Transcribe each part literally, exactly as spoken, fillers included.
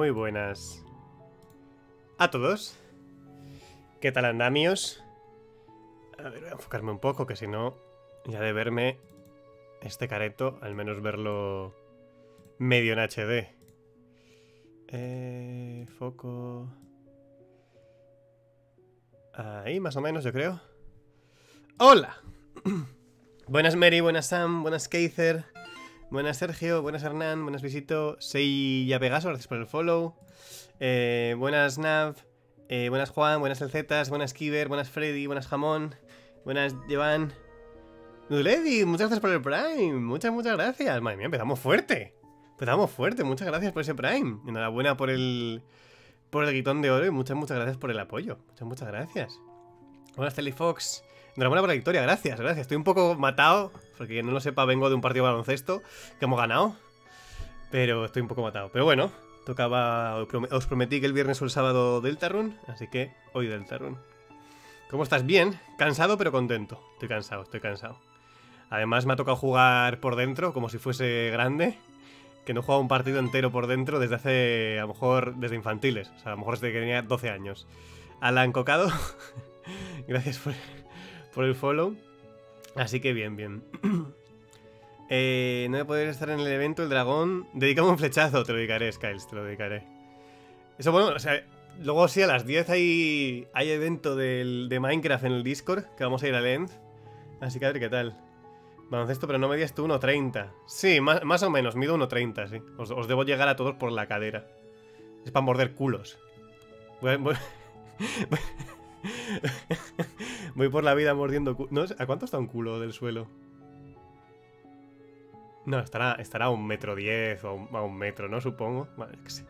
Muy buenas a todos. ¿Qué tal andamios? A ver, voy a enfocarme un poco, que si no, ya de verme este careto, al menos verlo medio en H D. Eh, foco... Ahí, más o menos, yo creo. ¡Hola! Buenas Mary, buenas Sam, buenas Keizer, buenas Sergio, buenas Hernán, buenas Visito, Seiya Pegaso, gracias por el follow. Eh, buenas Nav, eh, buenas Juan, buenas Elcetas, buenas Kiber, buenas Freddy, buenas Jamón, buenas Jovan. Nudledi, muchas gracias por el Prime, muchas, muchas gracias. Madre mía, empezamos fuerte. Empezamos fuerte, muchas gracias por ese Prime. Enhorabuena por el... por el guitón de oro y muchas, muchas gracias por el apoyo. Muchas, muchas gracias. Buenas Telefox. Enhorabuena por la victoria, gracias, gracias. Estoy un poco matado, porque quien no lo sepa, vengo de un partido de baloncesto que hemos ganado. Pero estoy un poco matado. Pero bueno, tocaba... Os prometí que el viernes o el sábado Deltarune, así que hoy Deltarune. ¿Cómo estás? Bien, cansado pero contento. Estoy cansado, estoy cansado. Además me ha tocado jugar por dentro, como si fuese grande. Que no he jugado un partido entero por dentro desde hace, a lo mejor, desde infantiles. O sea, a lo mejor desde que tenía doce años. Alan Cocado, gracias por, por el follow. Así que bien, bien. eh, no voy a poder estar en el evento, el dragón. Dedícame un flechazo, te lo dedicaré, Skiles, te lo dedicaré. Eso, bueno, o sea, luego sí, a las diez hay, hay evento del, de Minecraft en el Discord, que vamos a ir a Lens. Así que a ver qué tal. Baloncesto, pero no medías tú uno treinta. Sí, más, más o menos, mido uno treinta, sí. Os, os debo llegar a todos por la cadera. Es para morder culos. Voy, voy, voy, voy por la vida mordiendo culos. No, ¿a cuánto está un culo del suelo? No, estará, estará a un metro diez o a un, a un metro, ¿no? Supongo. Vale, que sí.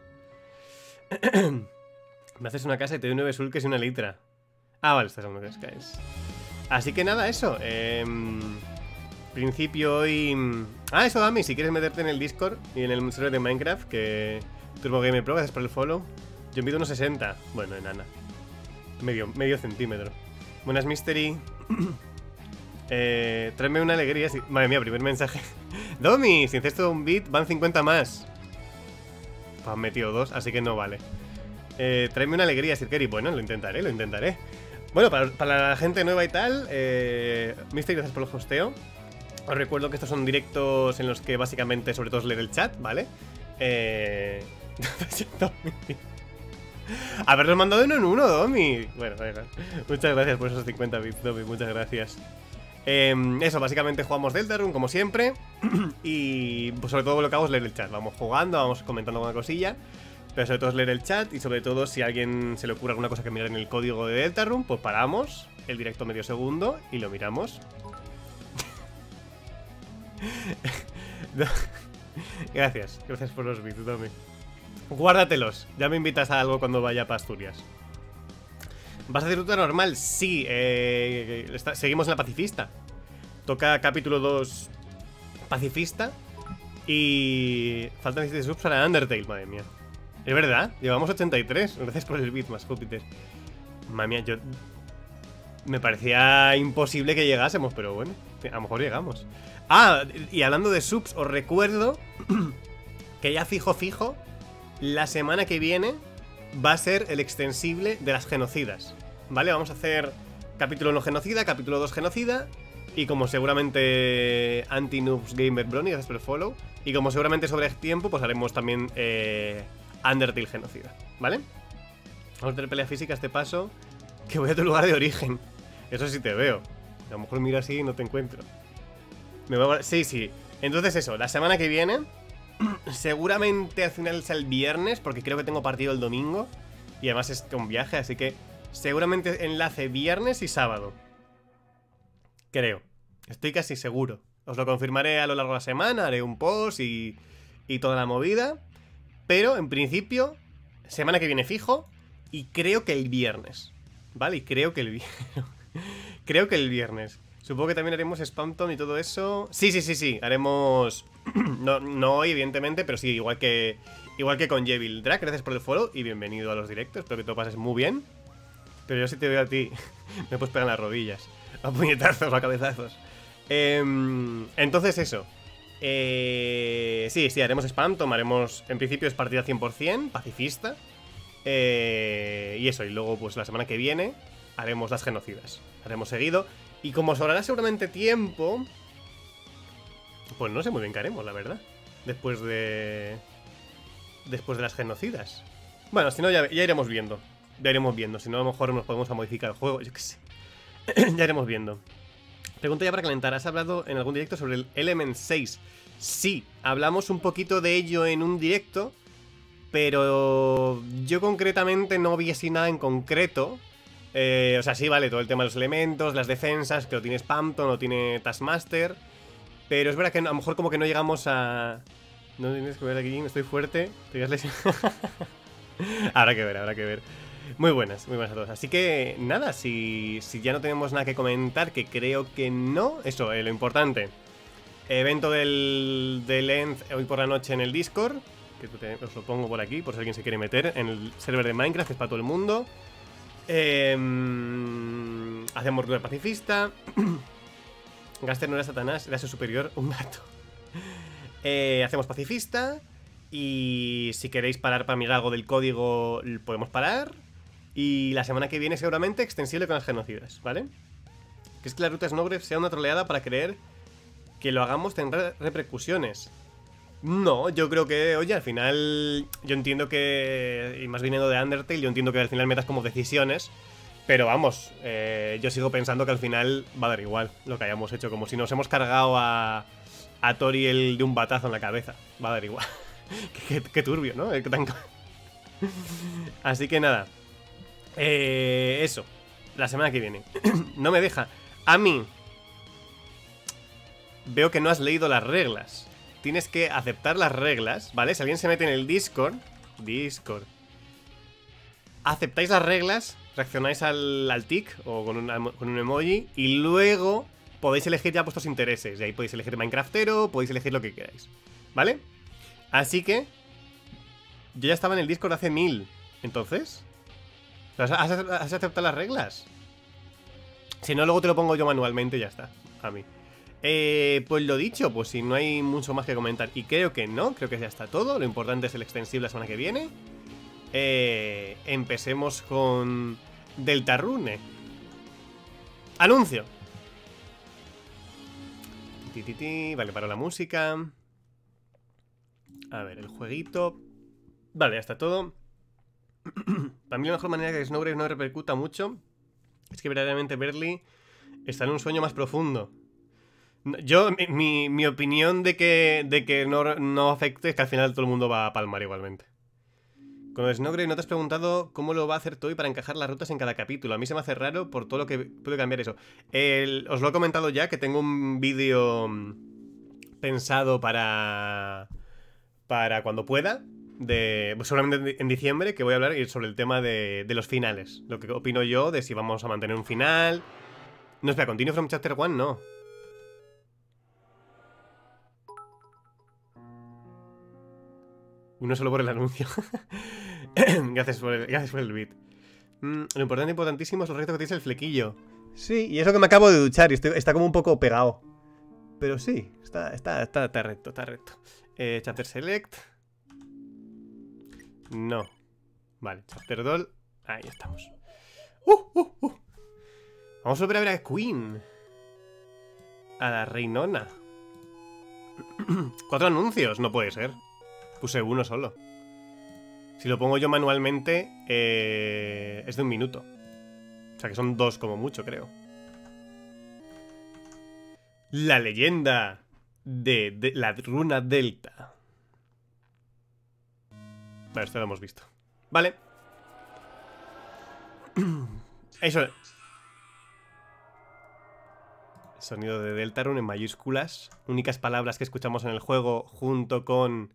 Me haces una casa y te doy nueve sulques y una litra. Ah, vale, estás hablando de Skies. Así que nada, eso. Eh... Principio hoy... Ah, eso, Dami, si quieres meterte en el Discord y en el server de Minecraft, que Turbo Gamer Pro, gracias por el follow. Yo mido unos sesenta. Bueno, enana. Medio, medio centímetro. Buenas, Mystery. eh, tráeme una alegría. Si... Madre mía, primer mensaje. Domi, si incesto un bit, van cincuenta más. Pues han metido dos, así que no vale. Eh, tráeme una alegría, Sirkeri. Bueno, lo intentaré, lo intentaré. Bueno, para, para la gente nueva y tal, eh, Mystery, gracias por el hosteo. Os recuerdo que estos son directos en los que básicamente sobre todo es leer el chat, ¿vale? Eh... Haberlos mandado uno en uno, Domi. Bueno, venga. Muchas gracias por esos cincuenta bits, Domi, muchas gracias. eh, Eso, básicamente jugamos Deltarune como siempre. Y pues, sobre todo lo que hago es leer el chat. Vamos jugando, vamos comentando alguna cosilla. Pero sobre todo es leer el chat. Y sobre todo si a alguien se le ocurre alguna cosa que mirar en el código de Deltarune, pues paramos el directo medio segundo y lo miramos. Gracias, gracias por los bits, Tommy. Guárdatelos, ya me invitas a algo cuando vaya para Asturias. ¿Vas a hacer ruta normal? Sí, eh, está, seguimos en la pacifista. Toca capítulo dos pacifista. Y faltan diecisiete subs para Undertale, madre mía. Es verdad, llevamos ochenta y tres. Gracias por el bit, más Júpiter. Madre mía, yo... Me parecía imposible que llegásemos, pero bueno, a lo mejor llegamos. Ah, y hablando de subs, os recuerdo que ya fijo fijo, la semana que viene va a ser el extensible de las genocidas, ¿vale? Vamos a hacer capítulo uno genocida, capítulo dos genocida. Y como seguramente Anti-Noobs Gamer Brony, gracias por el follow. Y como seguramente sobre tiempo, pues haremos también eh, Undertale genocida, ¿vale? Vamos a tener pelea física a este paso. Que voy a tu lugar de origen. Eso sí te veo. A lo mejor miro así y no te encuentro. Me voy a... Sí, sí. Entonces eso, la semana que viene seguramente al final sea el viernes, porque creo que tengo partido el domingo. Y además es un viaje, así que seguramente enlace viernes y sábado. Creo. Estoy casi seguro. Os lo confirmaré a lo largo de la semana, haré un post y, y toda la movida. Pero en principio, semana que viene fijo. Y creo que el viernes. Vale, y creo que el viernes. Creo que el viernes. Supongo que también haremos Spamton y todo eso. Sí, sí, sí, sí. Haremos... no, no hoy, evidentemente, pero sí, igual que igual que con Jevil Drac. Gracias por el follow y bienvenido a los directos. Espero que te lo pases muy bien. Pero yo sí te veo a ti. Me puedes pegar en las rodillas. A puñetazos, a cabezazos. Eh, entonces eso. Eh, sí, sí, haremos spam, tomaremos... En principio es partida cien por cien, pacifista. Eh, y eso, y luego pues la semana que viene haremos las genocidas. Haremos seguido. Y como sobrará seguramente tiempo... Pues no sé muy bien qué haremos, la verdad. Después de... Después de las genocidas. Bueno, si no ya, ya iremos viendo. Ya iremos viendo, si no a lo mejor nos podemos a modificar el juego, yo qué sé. Ya iremos viendo. Pregunta ya para calentar, ¿has hablado en algún directo sobre el Element seis? Sí, hablamos un poquito de ello en un directo, pero yo concretamente no vi así nada en concreto. eh, O sea, sí, vale, todo el tema de los elementos, las defensas, que lo tiene Spamton, lo tiene Taskmaster. Pero es verdad que a lo mejor como que no llegamos a... No tienes que ver aquí, estoy fuerte. Habrá que ver, habrá que ver. Muy buenas, muy buenas a todos. Así que nada, si, si ya no tenemos nada que comentar, que creo que no. Eso, eh, lo importante. Evento del, del E N D hoy por la noche en el Discord. Que te, os lo pongo por aquí, por si alguien se quiere meter. En el server de Minecraft, que es para todo el mundo. Eh, hacemos rueda pacifista. Gaster no era Satanás, era su superior, un gato. eh, Hacemos pacifista. Y si queréis parar para mirar algo del código, podemos parar. Y la semana que viene seguramente extensible con las genocidas, ¿vale? Que es que la ruta Snowgrave sea una troleada para creer que lo hagamos tendrá repercusiones. No, yo creo que, oye, al final yo entiendo que, y más viniendo de Undertale, yo entiendo que al final metas como decisiones. Pero vamos, eh, yo sigo pensando que al final va a dar igual lo que hayamos hecho. Como si nos hemos cargado a, a Toriel de un batazo en la cabeza. Va a dar igual. qué, qué, qué turbio, ¿no? Así que nada. Eh, eso, la semana que viene. No me deja. A mí veo que no has leído las reglas. Tienes que aceptar las reglas, ¿vale? Si alguien se mete en el Discord Discord aceptáis las reglas, reaccionáis al, al tic o con, una, con un emoji. Y luego podéis elegir ya vuestros intereses. Y ahí podéis elegir Minecraftero, podéis elegir lo que queráis, ¿vale? Así que yo ya estaba en el Discord hace mil. Entonces ¿Has, has, has aceptado las reglas? Si no, luego te lo pongo yo manualmente y ya está. A mí. Eh, pues lo dicho, pues si no hay mucho más que comentar. Y creo que no, creo que ya está todo. Lo importante es el extensible la semana que viene. Eh, empecemos con Deltarune. Anuncio. Ti, ti, ti. Vale, para la música. A ver, el jueguito. Vale, ya está todo. Para mí la mejor manera que Snowgrave no repercuta mucho es que verdaderamente Berly está en un sueño más profundo. Yo, mi, mi, mi opinión de que, de que no, no afecte es que al final todo el mundo va a palmar igualmente. Con el Snowgrave no te has preguntado cómo lo va a hacer Toy para encajar las rutas en cada capítulo. A mí se me hace raro por todo lo que puede cambiar eso. El, os lo he comentado ya, que tengo un vídeo pensado para, para cuando pueda. De, pues seguramente en diciembre, que voy a hablar sobre el tema de, de los finales. Lo que opino yo de si vamos a mantener un final. No, espera, Continue from Chapter one, no. Uno solo por el anuncio. gracias, por el, gracias por el beat. mm, Lo importante, importantísimo es lo recto que tienes el flequillo. Sí, y eso que me acabo de duchar y estoy, está como un poco pegado. Pero sí, está, está, está, está recto, está recto. eh, Chapter Select. No. Vale, Chapter Doll. Ahí estamos. Uh, uh, uh. Vamos a volver a ver a Queen. A la reinona. Cuatro anuncios, no puede ser. Puse uno solo. Si lo pongo yo manualmente, eh, es de un minuto. O sea que son dos como mucho, creo. La leyenda de, de la runa Delta. Vale, esto lo hemos visto. Vale. Eso. Sonido de Deltarune en mayúsculas. Únicas palabras que escuchamos en el juego junto con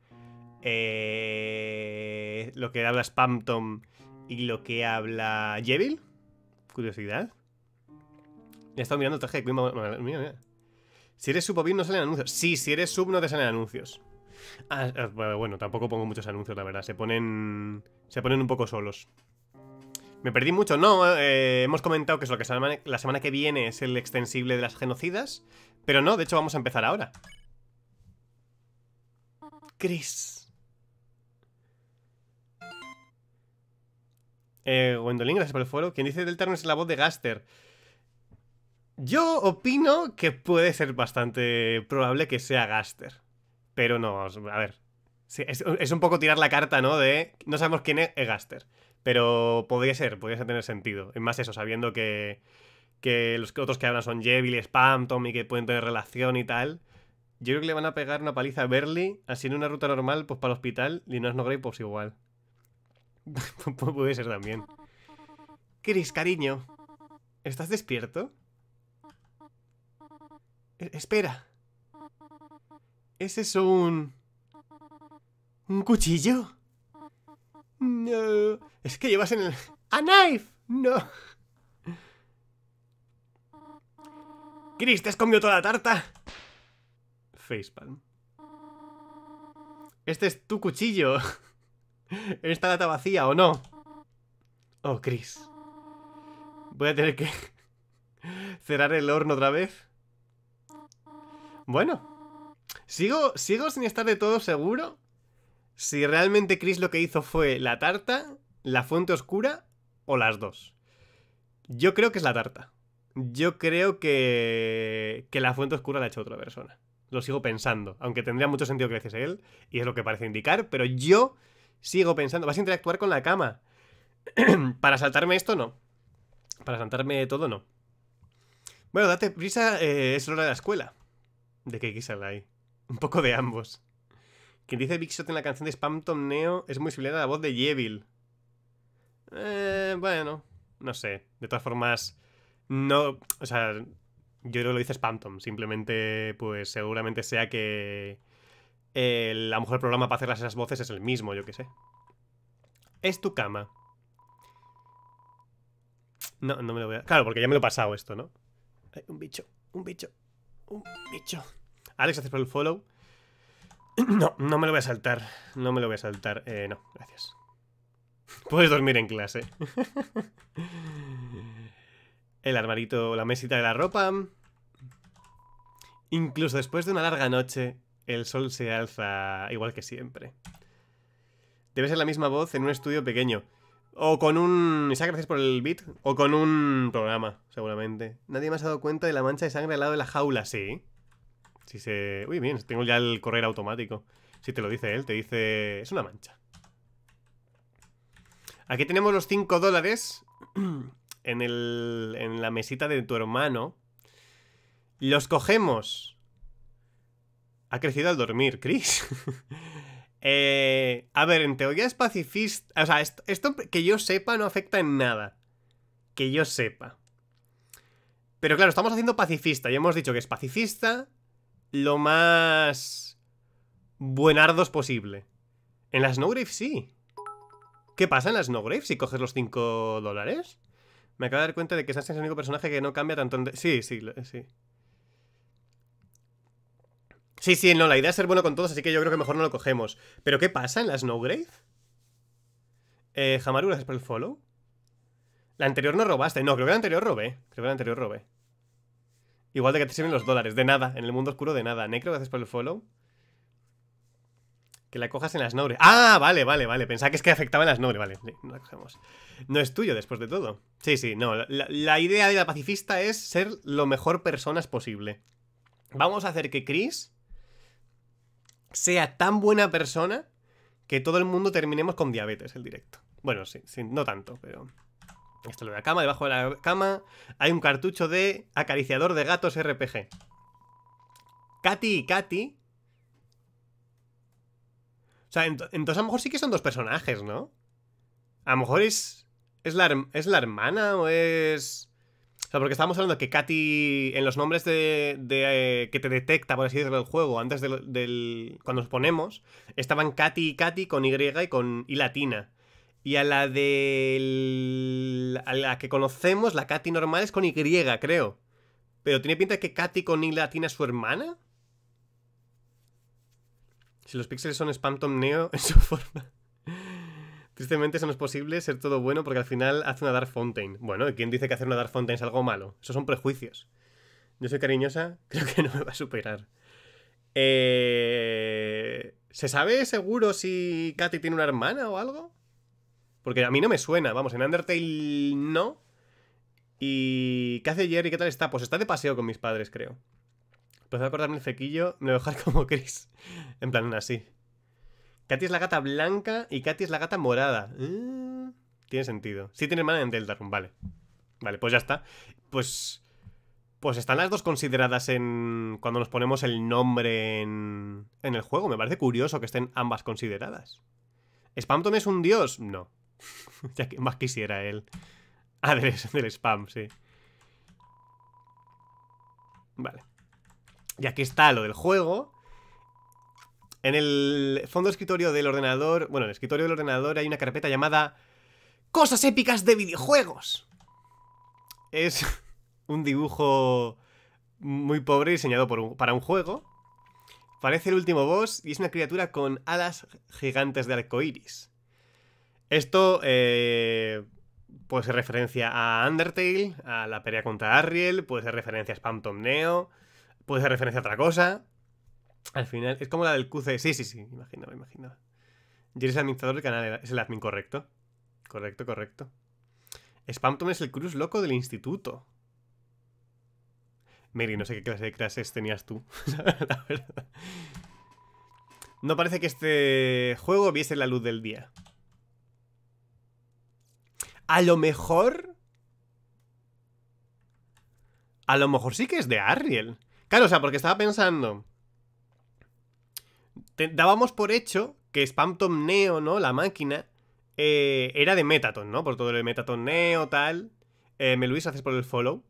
eh, lo que habla Spamton y lo que habla Yevil. Curiosidad. Ya he estado mirando el traje de Queen. Mira, mira. Si eres sub o no salen anuncios. Sí, si eres sub no te salen anuncios. Ah, bueno, tampoco pongo muchos anuncios, la verdad. Se ponen se ponen un poco solos. ¿Me perdí mucho? No, eh, hemos comentado que es lo que semana, la semana que viene es el extensible de las genocidas. Pero no, de hecho vamos a empezar ahora. Chris. Eh, Gwendolyn, gracias por el foro. Quien dice Deltarune es la voz de Gaster. Yo opino que puede ser bastante probable que sea Gaster. Pero no, a ver. Sí, es, es un poco tirar la carta, ¿no? De no sabemos quién es, es Gaster. Pero podría ser, podría tener sentido. Es más eso, sabiendo que, que los otros que hablan son Yevil y Spamton y que pueden tener relación y tal. Yo creo que le van a pegar una paliza a Berly. Así en una ruta normal, pues para el hospital. Y no es no Grey, pues igual. Puede ser también. Chris, cariño. ¿Estás despierto? E- espera. ¿Es eso un... un cuchillo? No. Es que llevas en el... ¡A knife! No. Chris, ¿te has comido toda la tarta? Facepalm. Este es tu cuchillo. ¿Esta lata vacía o no? Oh, Chris. Voy a tener que cerrar el horno otra vez. Bueno. Sigo, sigo sin estar de todo seguro si realmente Chris lo que hizo fue la tarta, la fuente oscura o las dos. Yo creo que es la tarta. Yo creo que, que la fuente oscura la ha hecho otra persona. Lo sigo pensando, aunque tendría mucho sentido que lo hiciese él, y es lo que parece indicar, pero yo sigo pensando. ¿Vas a interactuar con la cama? Para saltarme esto, no. Para saltarme todo, no. Bueno, date prisa, eh, es hora de la escuela. ¿De qué quise ahí? Un poco de ambos. Quien dice Big Shot en la canción de Spamton Neo es muy similar a la voz de Yevil. Eh, bueno, no sé. De todas formas, no... O sea, yo creo que lo dice Spamton. Simplemente, pues seguramente sea que... Eh, a lo mejor el programa para hacer esas voces es el mismo, yo qué sé. Es tu cama. No, no me lo voy a... Claro, porque ya me lo he pasado esto, ¿no? Ay, un bicho, un bicho, un bicho. Alex, gracias por el follow. No, no me lo voy a saltar. No me lo voy a saltar. Eh, no, gracias. Puedes dormir en clase. El armarito, la mesita de la ropa. Incluso después de una larga noche, el sol se alza igual que siempre. Debe ser la misma voz en un estudio pequeño. O con un... Isaac, gracias por el beat. O con un programa, seguramente. Nadie me ha dado cuenta de la mancha de sangre al lado de la jaula. Sí. Si se... Uy, bien, tengo ya el correr automático. Si te lo dice él, te dice... Es una mancha. Aquí tenemos los cinco dólares. En el... En la mesita de tu hermano. Los cogemos. Ha crecido al dormir, Chris. Eh, a ver, en teoría es pacifista. O sea, esto, esto que yo sepa no afecta en nada. Que yo sepa. Pero claro, estamos haciendo pacifista. Ya hemos dicho que es pacifista lo más buenardos posible. En la Snowgrave sí. ¿Qué pasa en la Snowgrave si coges los cinco dólares? Me acabo de dar cuenta de que Sass es el único personaje que no cambia tanto en... Sí, sí, sí. Sí, sí, no, la idea es ser bueno con todos, así que yo creo que mejor no lo cogemos. ¿Pero qué pasa en la Snowgrave? Eh, Hamaru, gracias por el follow. La anterior no robaste. No, creo que la anterior robé. Creo que la anterior robé. Igual de que te sirven los dólares. De nada, en el mundo oscuro de nada. Necro, gracias por el follow. Que la cojas en la Snowgrave. Ah, vale, vale, vale. Pensaba que es que afectaba en la Snowgrave. Vale, sí, no la cogemos. No es tuyo después de todo. Sí, sí, no. La, la idea de la pacifista es ser lo mejor personas posible. Vamos a hacer que Chris sea tan buena persona que todo el mundo terminemos con diabetes el directo. Bueno, sí, sí, no tanto, pero... Esto es lo de la cama, debajo de la cama hay un cartucho de acariciador de gatos R P G. Katy y Katy. O sea, ent entonces a lo mejor sí que son dos personajes, ¿no? A lo mejor es... ¿Es la, ¿es la hermana o es...? O sea, porque estábamos hablando de que Katy, en los nombres de, de eh, que te detecta, por así decirlo, el juego, antes del, del... Cuando nos ponemos, estaban Katy y Katy con Y y con I latina. Y a la de... A la que conocemos, la Katy normal es con Y, creo. Pero tiene pinta de que Katy con I latina es su hermana. Si los píxeles son Spamton Neo en su forma... Tristemente eso no es posible, ser todo bueno, porque al final hace una Dark Fountain. Bueno, ¿quién dice que hacer una Dark Fountain es algo malo? Esos son prejuicios. Yo soy cariñosa, creo que no me va a superar. Eh... ¿Se sabe seguro si Katy tiene una hermana o algo? Porque a mí no me suena, vamos, en Undertale no. ¿Y qué hace Jerry? ¿Qué tal está? Pues está de paseo con mis padres, creo. Empezó a cortarme el fequillo, me lo voy a dejar como Chris. En plan, así. Katy es la gata blanca y Katy es la gata morada. Mm, tiene sentido. Sí tiene hermana en Deltarune, vale. Vale, pues ya está. Pues... Pues están las dos consideradas en... Cuando nos ponemos el nombre en... En el juego. Me parece curioso que estén ambas consideradas. ¿Spamton es un dios? No. Ya que más quisiera él. Ah, del, del spam, sí. Vale. Y aquí está lo del juego. En el fondo escritorio del ordenador... Bueno, en el escritorio del ordenador hay una carpeta llamada... ¡Cosas épicas de videojuegos! Es un dibujo muy pobre diseñado por un, para un juego. Parece el último boss y es una criatura con alas gigantes de arcoiris. Esto eh, puede ser referencia a Undertale, a la pelea contra Arriel, puede ser referencia a Spamton Neo, puede ser referencia a otra cosa. Al final, es como la del Q C. Sí, sí, sí, imagino, me imagino. Jerry es el administrador del canal, es el admin, correcto. Correcto, correcto. Spamton es el cruz loco del instituto. Mary, no sé qué clase de clases tenías tú. La verdad. No parece que este juego viese la luz del día. A lo mejor... A lo mejor sí que es de Arriel. Claro, o sea, porque estaba pensando... Te, dábamos por hecho que Spamton Neo, ¿no? La máquina... Eh, era de Metaton, ¿no? Por todo el Metaton Neo, tal... Eh, me Luis, gracias por el follow.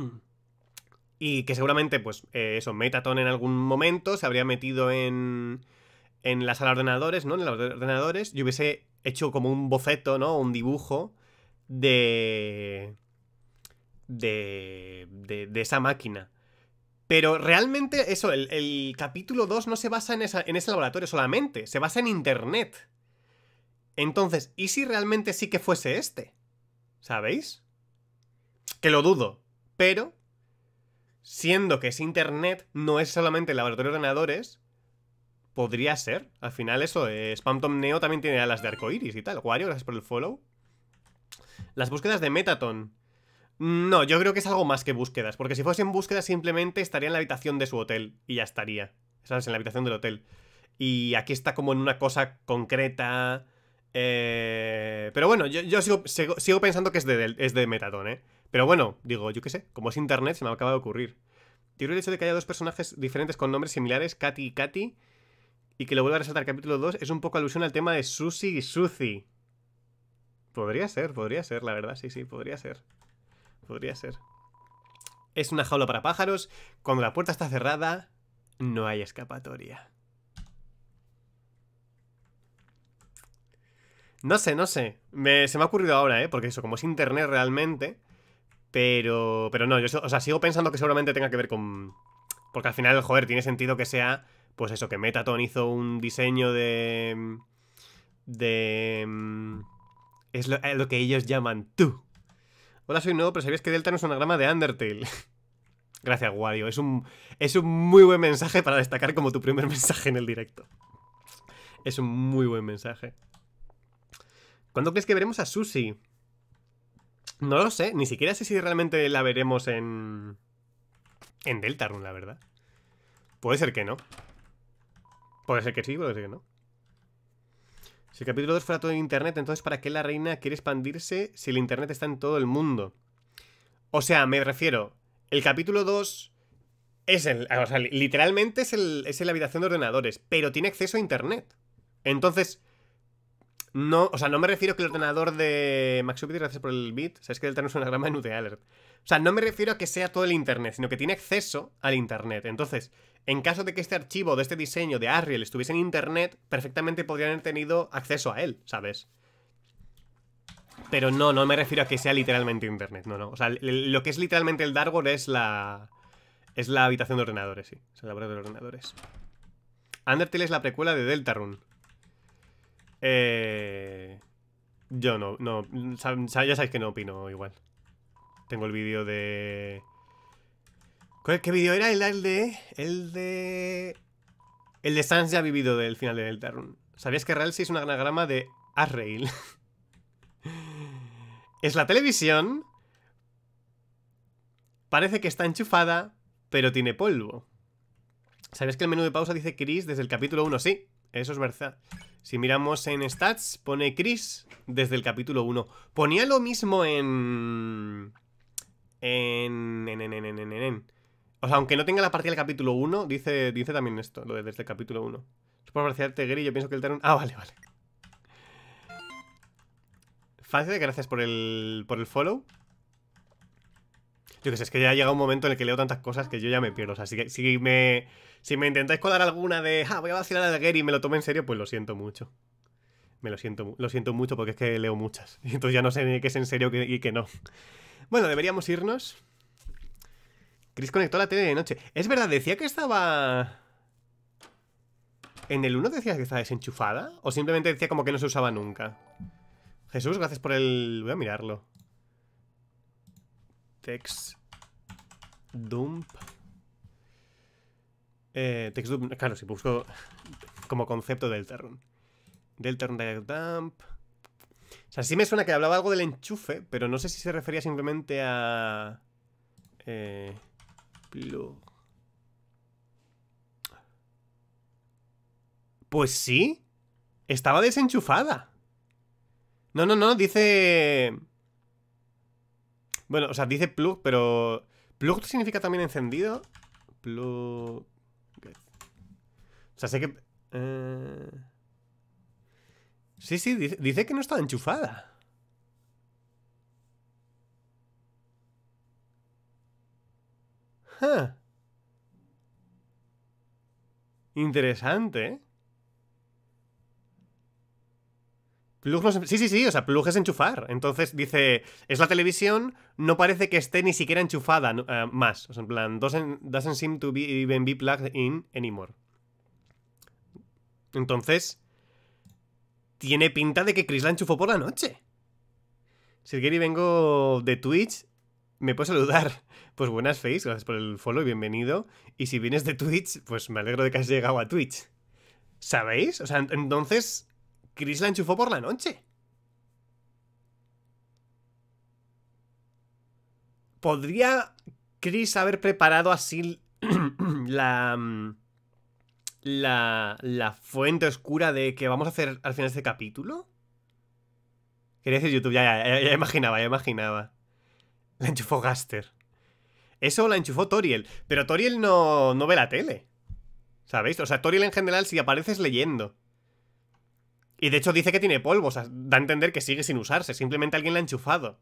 Y que seguramente, pues, eh, eso, Metaton en algún momento se habría metido en... En la sala de ordenadores, ¿no? En los ordenadores. Y hubiese hecho como un boceto, ¿no? Un dibujo... De... De... De, de esa máquina. Pero realmente, eso, el, el capítulo dos no se basa en, esa, en ese laboratorio solamente. Se basa en internet. Entonces, ¿y si realmente sí que fuese este? ¿Sabéis? Que lo dudo. Pero, siendo que es internet, no es solamente el laboratorio de ordenadores, podría ser. Al final eso, eh, Spamton Neo también tiene alas de arcoiris y tal. Wario, gracias por el follow. Las búsquedas de Metaton. No, yo creo que es algo más que búsquedas. Porque si fuesen búsquedas simplemente estaría en la habitación de su hotel. Y ya estaría. ¿Sabes? En la habitación del hotel. Y aquí está como en una cosa concreta. Eh... Pero bueno, yo, yo sigo, sigo, sigo pensando que es de, es de Metaton, ¿eh? Pero bueno, digo, yo qué sé. Como es internet, se me acaba de ocurrir. Tiro el hecho de que haya dos personajes diferentes con nombres similares, Katy y Katy, y que lo vuelva a resaltar el capítulo dos, es un poco alusión al tema de Susie y Suzy. Podría ser, podría ser, la verdad, sí, sí, podría ser. Podría ser. Es una jaula para pájaros. Cuando la puerta está cerrada, no hay escapatoria. No sé, no sé. Me, se me ha ocurrido ahora, ¿eh? Porque eso, como es internet realmente. Pero, pero no, yo o sea, sigo pensando que seguramente tenga que ver con... Porque al final, joder, tiene sentido que sea... Pues eso, que Metaton hizo un diseño de... De... Es lo, lo que ellos llaman tú. Hola, soy nuevo, pero ¿sabías que Delta no es un anagrama de Undertale? Gracias, Wario. Es un, es un muy buen mensaje para destacar como tu primer mensaje en el directo. Es un muy buen mensaje. ¿Cuándo crees que veremos a Susie? No lo sé. Ni siquiera sé si realmente la veremos en... En Deltarune, la verdad. Puede ser que no. Puede ser que sí, puede ser que no. Si el capítulo dos fuera todo en internet, entonces ¿para qué la reina quiere expandirse si el internet está en todo el mundo? O sea, me refiero, el capítulo dos es el... O sea, literalmente es, el, es en la habitación de ordenadores, pero tiene acceso a internet. Entonces, no... O sea, no me refiero que el ordenador de Maxupity, gracias por el bit, sabes que el es un anagrama en U T Alert. O sea, no me refiero a que sea todo el internet, sino que tiene acceso al internet. Entonces, en caso de que este archivo de este diseño de Arriel estuviese en internet, perfectamente podrían haber tenido acceso a él, ¿sabes? Pero no, no me refiero a que sea literalmente internet, no, no. O sea, lo que es literalmente el Dark World es la... Es la habitación de ordenadores, sí. Es el laboratorio de ordenadores. Undertale es la precuela de Deltarune. Eh... Yo no, no... Ya sabéis que no opino igual. Tengo el vídeo de... ¿Qué vídeo era? El de... El de... El de Sans ya ha vivido del final de Deltarune. ¿Sabías que Ralsei es un anagrama de Asrael? Es la televisión. Parece que está enchufada, pero tiene polvo. ¿Sabías que el menú de pausa dice Chris desde el capítulo uno? Sí, eso es verdad. Si miramos en Stats, pone Chris desde el capítulo uno. Ponía lo mismo en... En... En... En... En... En... en, en. O sea, aunque no tenga la partida del capítulo uno, dice, dice también esto, lo de desde el capítulo uno. Es por apreciarte, Gary, yo pienso que el Tarun... Ah, vale, vale. Fácil, gracias por el, por el follow. Yo que sé, es que ya llega un momento en el que leo tantas cosas que yo ya me pierdo. O sea, si, si, me, si me intentáis colar alguna de... Ah, voy a vacilar al Gary y me lo tomo en serio, pues lo siento mucho. Me lo siento, lo siento mucho porque es que leo muchas. Y entonces ya no sé ni qué es en serio y qué no. Bueno, deberíamos irnos... Chris conectó la tele de noche. Es verdad, decía que estaba... ¿En el uno decía que estaba desenchufada? ¿O simplemente decía como que no se usaba nunca? Jesús, gracias por el... Voy a mirarlo. Text dump. Eh, text dump... Claro, si busco como concepto del Deltarune. Deltarune dump. O sea, sí me suena que hablaba algo del enchufe, pero no sé si se refería simplemente a... Eh... Plug. Pues sí. Estaba desenchufada. No, no, no, dice... Bueno, o sea, dice plug, pero... ¿Plug significa también encendido? Plug... O sea, sé que... Eh... Sí, sí, dice, dice que no estaba enchufada. Huh. Interesante, ¿eh? Plug no se... Sí, sí, sí, o sea, plug es enchufar. Entonces dice, es la televisión, no parece que esté ni siquiera enchufada uh, más. O sea, en plan, doesn't, doesn't seem to be even be plugged in anymore. Entonces, tiene pinta de que Chris la enchufó por la noche. Sergeri, vengo de Twitch. ¿Me puedes saludar? Pues buenas, Face, gracias por el follow y bienvenido. Y si vienes de Twitch, pues me alegro de que has llegado a Twitch. ¿Sabéis? O sea, entonces... Chris la enchufó por la noche. ¿Podría Chris haber preparado así la, la, la fuente oscura de que vamos a hacer al final de este capítulo? Quería decir YouTube, ya, ya, ya, ya imaginaba, ya imaginaba. La enchufó Gaster. Eso la enchufó Toriel. Pero Toriel no, no ve la tele. ¿Sabéis? O sea, Toriel en general si apareces leyendo. Y de hecho dice que tiene polvo, o sea, da a entender que sigue sin usarse. Simplemente alguien la ha enchufado.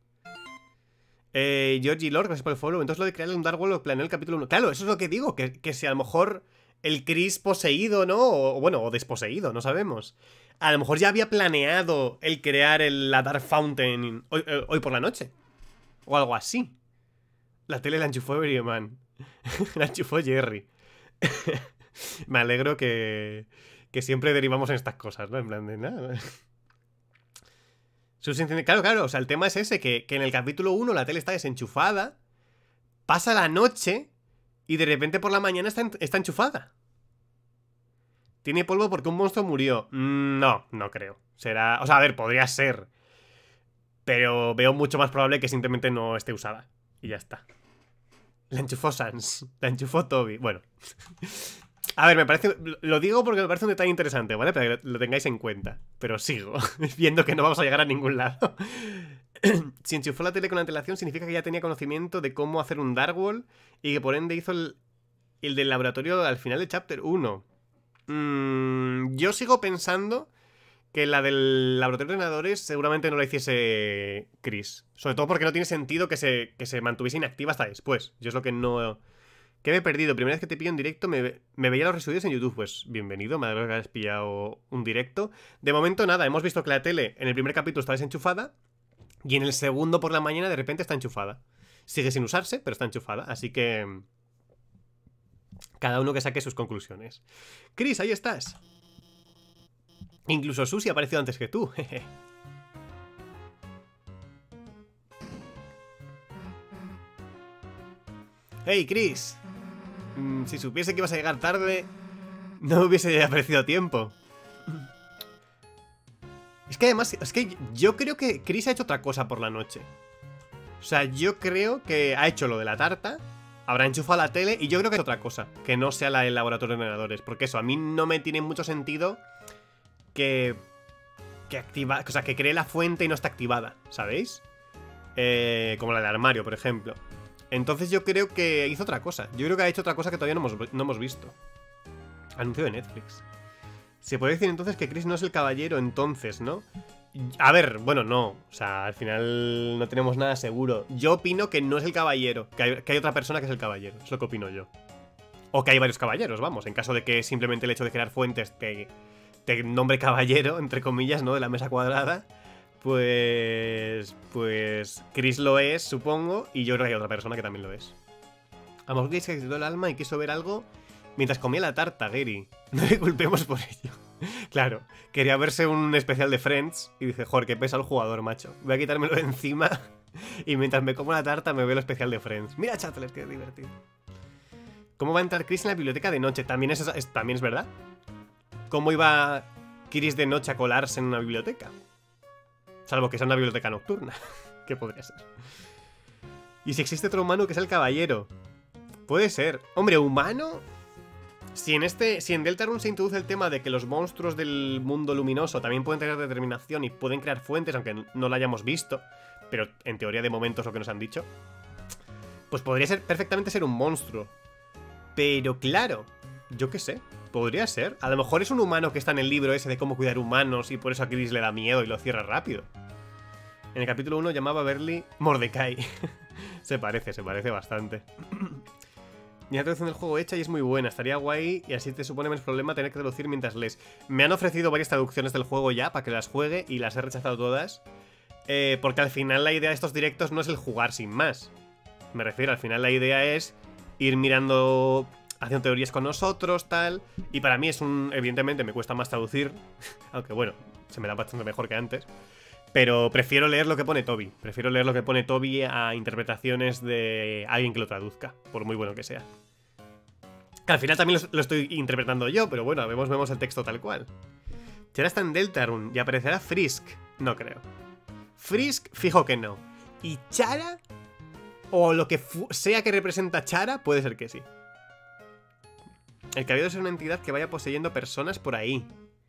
Eh, Georgie Lord, gracias por el follow. Entonces lo de crearle un Dark World lo planeó el capítulo uno. Claro, eso es lo que digo, que, que si a lo mejor el Chris poseído, ¿no? O bueno, o desposeído, no sabemos. A lo mejor ya había planeado el crear el, la Dark Fountain hoy, eh, hoy por la noche. O algo así. La tele la enchufó Everyman. La enchufó Jerry. Me alegro que... Que siempre derivamos en estas cosas, ¿no? En plan de nada. Claro, claro, o sea, el tema es ese, que, que en el capítulo uno la tele está desenchufada, pasa la noche y de repente por la mañana está, en, está enchufada. ¿Tiene polvo porque un monstruo murió? No, no creo. Será... O sea, a ver, podría ser. Pero veo mucho más probable que simplemente no esté usada. Y ya está. La enchufó Sans. La enchufó Toby. Bueno... A ver, me parece... Lo digo porque me parece un detalle interesante, ¿vale? Para que lo tengáis en cuenta. Pero sigo, viendo que no vamos a llegar a ningún lado. Si enchufó la tele con antelación, significa que ya tenía conocimiento de cómo hacer un Dark Wall y que por ende hizo el, el del laboratorio al final de Chapter uno. Mm, yo sigo pensando que la del laboratorio de ordenadores seguramente no la hiciese Chris. Sobre todo porque no tiene sentido que se, que se mantuviese inactiva hasta después. Yo es lo que no... ¿Qué me he perdido? Primera vez que te pillo en directo, me, me veía los resubidos en YouTube. Pues bienvenido, me alegro que hayas pillado un directo. De momento nada, hemos visto que la tele en el primer capítulo está desenchufada y en el segundo por la mañana de repente está enchufada. Sigue sin usarse, pero está enchufada, así que... Cada uno que saque sus conclusiones. Chris, ahí estás. Incluso Susi ha aparecido antes que tú. Hey, Chris. Mm, si supiese que ibas a llegar tarde, No me hubiese aparecido a tiempo. Es que además, es que yo creo que Chris ha hecho otra cosa por la noche. O sea, yo creo que ha hecho lo de la tarta, habrá enchufado la tele y yo creo que es otra cosa, que no sea la del laboratorio de ordenadores. Porque eso, a mí no me tiene mucho sentido que... Que activa... O sea, que cree la fuente y no está activada, ¿sabéis? Eh, como la del armario, por ejemplo. Entonces yo creo que hizo otra cosa. Yo creo que ha hecho otra cosa que todavía no hemos, no hemos visto. Anuncio de Netflix. Se puede decir entonces que Chris no es el caballero entonces, ¿no? A ver, bueno, no. O sea, al final no tenemos nada seguro. Yo opino que no es el caballero. Que hay, que hay otra persona que es el caballero. Es lo que opino yo. O que hay varios caballeros, vamos. En caso de que simplemente el hecho de crear fuentes te, te nombre caballero, entre comillas, ¿no? De la mesa cuadrada. Pues... Pues... Chris lo es, supongo. Y yo creo que hay otra persona que también lo es. A lo mejor que se excitó el alma y quiso ver algo mientras comía la tarta, Gary. No le culpemos por ello. Claro, quería verse un especial de Friends y dice, joder, qué pesa el jugador, macho. Voy a quitármelo de encima y mientras me como la tarta me veo el especial de Friends. Mira, Chatler, qué divertido. ¿Cómo va a entrar Chris en la biblioteca de noche? ¿También es, es, ¿también es verdad? ¿Cómo iba Chris de noche a colarse en una biblioteca? Salvo que sea una biblioteca nocturna. ¿Qué podría ser? ¿Y si existe otro humano que es el caballero? Puede ser. Hombre, ¿humano? Si en este, si en Deltarune se introduce el tema de que los monstruos del mundo luminoso también pueden tener determinación y pueden crear fuentes, aunque no lo hayamos visto, pero en teoría de momento es lo que nos han dicho, pues podría ser perfectamente ser un monstruo. Pero claro, yo qué sé, podría ser. A lo mejor es un humano que está en el libro ese de cómo cuidar humanos y por eso a Chris le da miedo y lo cierra rápido. En el capítulo uno llamaba a Berly Mordecai. Se parece, se parece bastante. Y la traducción del juego hecha y es muy buena, estaría guay y así te supone menos problema tener que traducir mientras lees. Me han ofrecido varias traducciones del juego ya para que las juegue y las he rechazado todas. Eh, porque al final la idea de estos directos no es el jugar sin más. Me refiero, al final la idea es ir mirando, haciendo teorías con nosotros, tal. Y para mí es un... Evidentemente me cuesta más traducir, aunque bueno, se me da bastante mejor que antes. Pero prefiero leer lo que pone Toby. Prefiero leer lo que pone Toby a interpretaciones de alguien que lo traduzca, por muy bueno que sea. Que al final también lo, lo estoy interpretando yo, pero bueno, vemos, vemos el texto tal cual. Chara está en Deltarune y aparecerá Frisk. No creo. Frisk, fijo que no. Y Chara, o lo que sea que representa Chara, puede ser que sí. El caballero es una entidad que vaya poseyendo personas por ahí.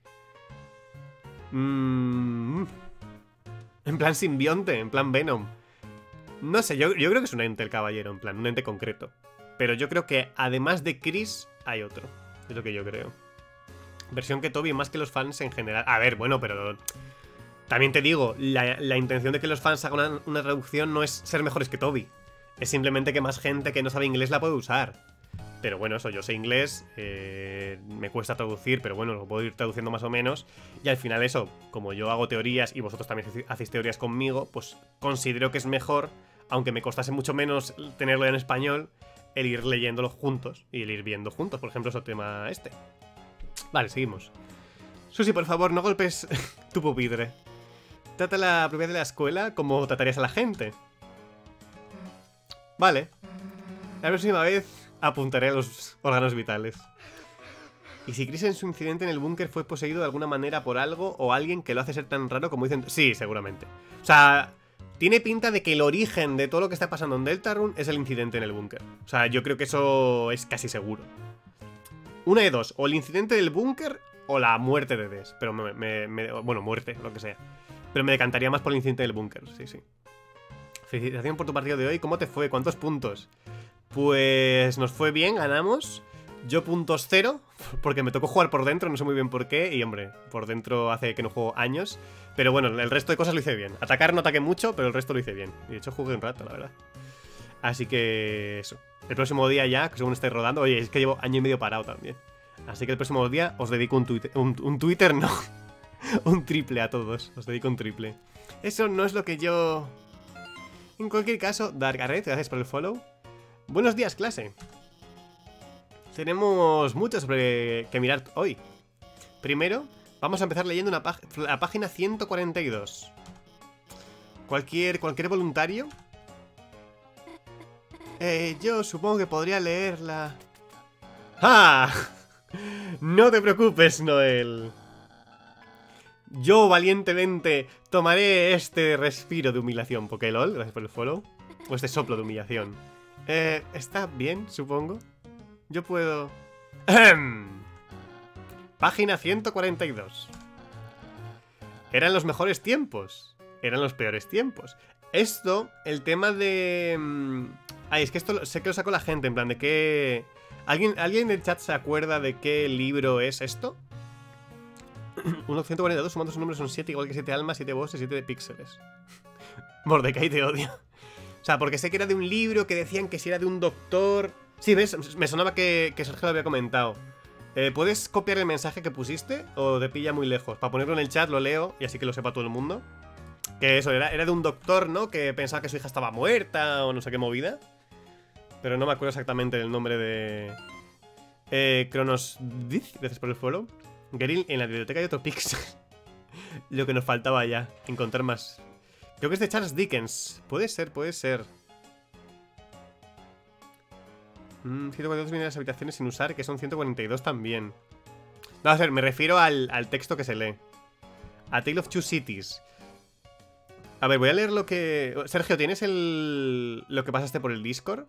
Mmm... En plan simbionte, en plan Venom. No sé, yo, yo creo que es un ente el caballero, en plan, un ente concreto. Pero yo creo que además de Chris, hay otro. Es lo que yo creo. Versión que Toby más que los fans en general. A ver, bueno, pero... También te digo, la, la intención de que los fans hagan una, una traducción no es ser mejores que Toby. Es simplemente que más gente que no sabe inglés la puede usar. Pero bueno, eso, yo sé inglés, eh, me cuesta traducir, pero bueno, lo puedo ir traduciendo más o menos. Y al final eso, como yo hago teorías y vosotros también hacéis teorías conmigo, pues considero que es mejor, aunque me costase mucho menos tenerlo en español, el ir leyéndolo juntos y el ir viendo juntos. Por ejemplo, ese tema este. Vale, seguimos. Susi, por favor, no golpes tu pupitre. Trata la propiedad de la escuela como tratarías a la gente. Vale. La próxima vez apuntaré a los órganos vitales. ¿Y si Chris en su incidente en el búnker fue poseído de alguna manera por algo o alguien que lo hace ser tan raro como dicen? Sí, seguramente. O sea, tiene pinta de que el origen de todo lo que está pasando en Deltarune es el incidente en el búnker. O sea, yo creo que eso es casi seguro. Una de dos, o el incidente del búnker o la muerte de Des. Pero me, me, me... Bueno, muerte, lo que sea. Pero me decantaría más por el incidente del búnker, sí, sí. Felicitación por tu partido de hoy. ¿Cómo te fue? ¿Cuántos puntos? Pues nos fue bien, ganamos. Yo puntos cero, porque me tocó jugar por dentro, no sé muy bien por qué. Y hombre, por dentro hace que no juego años. Pero bueno, el resto de cosas lo hice bien. Atacar no ataqué mucho, pero el resto lo hice bien. Y de hecho jugué un rato, la verdad. Así que eso. El próximo día ya, que según esté rodando. Oye, es que llevo año y medio parado también. Así que el próximo día os dedico un Twitter. Un, un Twitter, no. Un triple a todos. Os dedico un triple. Eso no es lo que yo... En cualquier caso, Dargaret, gracias por el follow. Buenos días, clase. Tenemos mucho sobre que mirar hoy. Primero, vamos a empezar leyendo una pag- la página ciento cuarenta y dos. Cualquier, cualquier voluntario. Eh, yo supongo que podría leerla. ¡Ah! No te preocupes, Noel. Yo valientemente tomaré este respiro de humillación. Pokélol, gracias por el follow. O este soplo de humillación. Eh, está bien, supongo. Yo puedo... Página ciento cuarenta y dos. Eran los mejores tiempos. Eran los peores tiempos. Esto, el tema de... Ay, es que esto sé que lo sacó la gente, en plan de que... ¿Alguien, ¿Alguien en el chat se acuerda de qué libro es esto? uno ciento cuarenta y dos, sumando sus números son siete, igual que siete almas, siete bosses, siete de píxeles. Mordecai, te odio. O sea, porque sé que era de un libro, que decían que si era de un doctor... Sí, ¿ves? Me sonaba que, que Sergio lo había comentado. Eh, ¿Puedes copiar el mensaje que pusiste? ¿O te pilla muy lejos? Para ponerlo en el chat, lo leo, y así que lo sepa todo el mundo. Que eso, era, era de un doctor, ¿no? Que pensaba que su hija estaba muerta, o no sé qué movida. Pero no me acuerdo exactamente del nombre de... Eh, Cronos Diz, gracias por el follow. Geril, en la biblioteca hay otro pixel. Lo que nos faltaba ya, encontrar más. Creo que es de Charles Dickens. Puede ser, puede ser. Mm, ciento cuarenta y dos vienen las habitaciones sin usar, que son ciento cuarenta y dos también. No, a ver, me refiero al, al texto que se lee. A Tale of Two Cities. A ver, voy a leer lo que... Sergio, ¿tienes el... lo que pasaste por el Discord?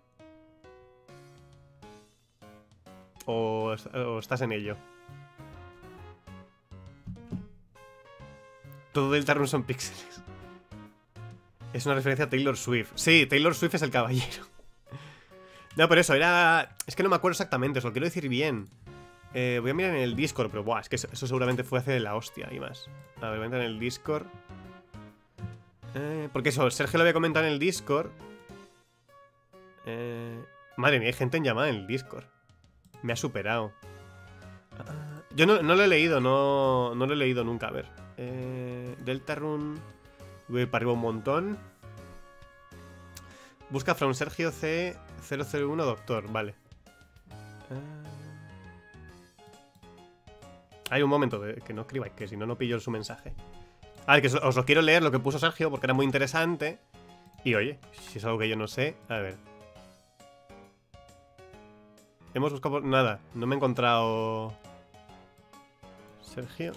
¿O, o estás en ello? Todo Deltarune son píxeles. Es una referencia a Taylor Swift. Sí, Taylor Swift es el caballero. No, pero eso, era... Es que no me acuerdo exactamente, os lo quiero decir bien. eh, Voy a mirar en el Discord, pero buah, es que eso, eso seguramente fue hace de la hostia y más. A ver, voy a entrar en el Discord. eh, Porque eso, Sergio lo había comentado en el Discord. eh, Madre mía, hay gente en llamada en el Discord. Me ha superado. uh, Yo no, no lo he leído, no, no lo he leído nunca, a ver. Eh, Deltarune. Voy para arriba un montón. Busca from Sergio C cero cero uno Doctor, vale. uh... Hay un momento de que no escribáis, que si no, no pillo su mensaje. A ver, que os lo quiero leer lo que puso Sergio porque era muy interesante. Y oye, si es algo que yo no sé, a ver. Hemos buscado por... Nada, no me he encontrado... Sergio.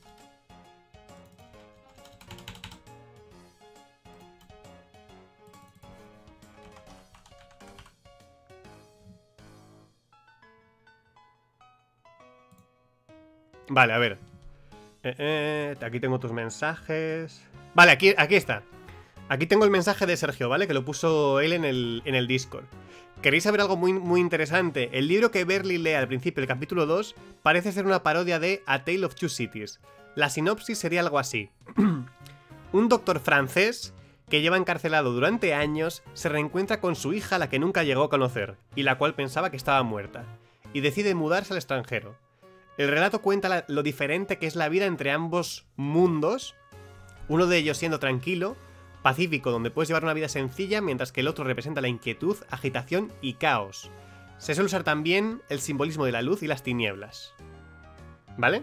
Vale, a ver. Eh, eh, aquí tengo tus mensajes. Vale, aquí, aquí está. Aquí tengo el mensaje de Sergio, ¿vale? Que lo puso él en el, en el Discord. ¿Queréis saber algo muy, muy interesante? El libro que Berly lee al principio del capítulo dos parece ser una parodia de A Tale of Two Cities. La sinopsis sería algo así. Un doctor francés que lleva encarcelado durante años se reencuentra con su hija, a la que nunca llegó a conocer, y la cual pensaba que estaba muerta, y decide mudarse al extranjero. El relato cuenta la, lo diferente que es la vida entre ambos mundos, uno de ellos siendo tranquilo, pacífico, donde puedes llevar una vida sencilla, mientras que el otro representa la inquietud, agitación y caos. Se suele usar también el simbolismo de la luz y las tinieblas. ¿Vale?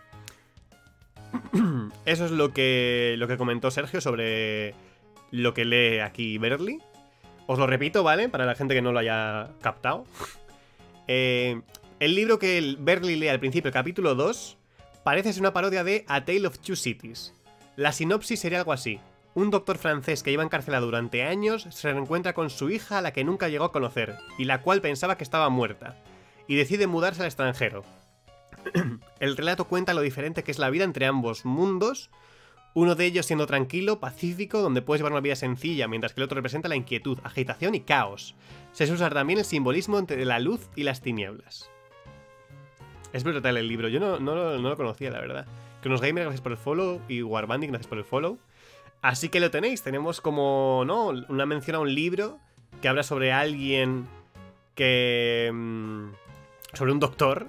Eso es lo que, lo que comentó Sergio sobre lo que lee aquí Berly. Os lo repito, ¿vale? Para la gente que no lo haya captado. eh... El libro que el Berly lee al principio, el capítulo dos, parece ser una parodia de A Tale of Two Cities. La sinopsis sería algo así. Un doctor francés que lleva encarcelado durante años se reencuentra con su hija, a la que nunca llegó a conocer, y la cual pensaba que estaba muerta, y decide mudarse al extranjero. El relato cuenta lo diferente que es la vida entre ambos mundos, uno de ellos siendo tranquilo, pacífico, donde puedes llevar una vida sencilla, mientras que el otro representa la inquietud, agitación y caos. Se suele usar también el simbolismo entre la luz y las tinieblas. Es brutal el libro, yo no, no, no lo conocía, la verdad. Cronos Gamer, gracias por el follow, y Warbanding, gracias por el follow. Así que lo tenéis, tenemos como, ¿no? Una mención a un libro que habla sobre alguien que... sobre un doctor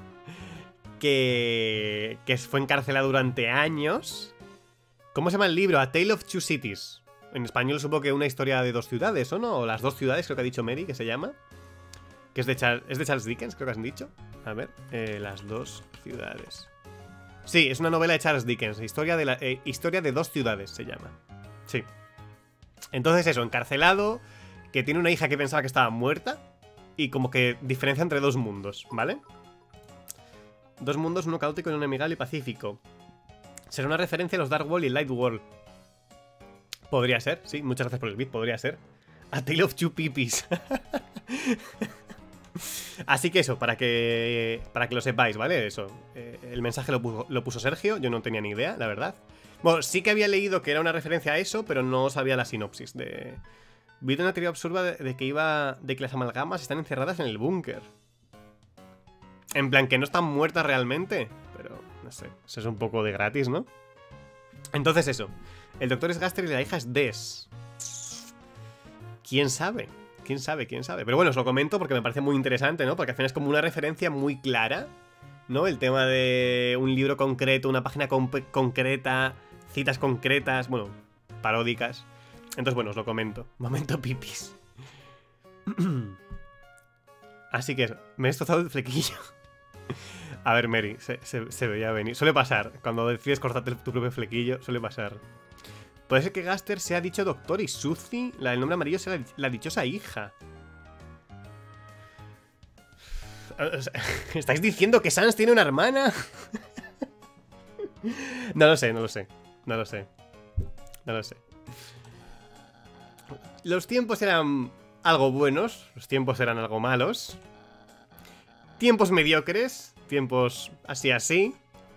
que, que fue encarcelado durante años. ¿Cómo se llama el libro? A Tale of Two Cities. En español supongo que una historia de dos ciudades, ¿o no? O las dos ciudades, creo que ha dicho Mary, que se llama. Que es de, Char es de Charles Dickens, creo que has dicho. A ver, eh, las dos ciudades. Sí, es una novela de Charles Dickens. Historia de, la, eh, historia de dos ciudades se llama. Sí. Entonces eso, encarcelado, que tiene una hija que pensaba que estaba muerta, y como que diferencia entre dos mundos, ¿vale? Dos mundos, uno caótico y uno amigable y pacífico. Será una referencia a los Dark World y Light World. Podría ser, sí, muchas gracias por el beat, podría ser. A Tale of Two Pipis. Así que eso, para que para que lo sepáis, ¿vale? Eso, eh, el mensaje lo puso, lo puso Sergio, yo no tenía ni idea, la verdad. Bueno, sí que había leído que era una referencia a eso, pero no sabía la sinopsis de... Vi una teoría absurda de, de que iba... de que las amalgamas están encerradas en el búnker. En plan, que no están muertas realmente, pero no sé, eso es un poco de gratis, ¿no? Entonces eso, el doctor es Gaster y la hija es Des. ¿Quién sabe? ¿Quién sabe? ¿Quién sabe? Pero bueno, os lo comento porque me parece muy interesante, ¿no? Porque al final es como una referencia muy clara, ¿no? El tema de un libro concreto, una página concreta, citas concretas, bueno, paródicas. Entonces, bueno, os lo comento. Momento pipis. Así que eso, me he destrozado el flequillo. A ver, Mary, se, se, se veía venir. Suele pasar, cuando decides cortarte tu propio flequillo, suele pasar. Puede ser que Gaster sea dicho doctor y Suzy, la del nombre amarillo, sea la, la dichosa hija. ¿Estáis diciendo que Sans tiene una hermana? No lo sé, no lo sé. No lo sé. No lo sé. Los tiempos eran algo buenos, los tiempos eran algo malos. Tiempos mediocres, tiempos así así.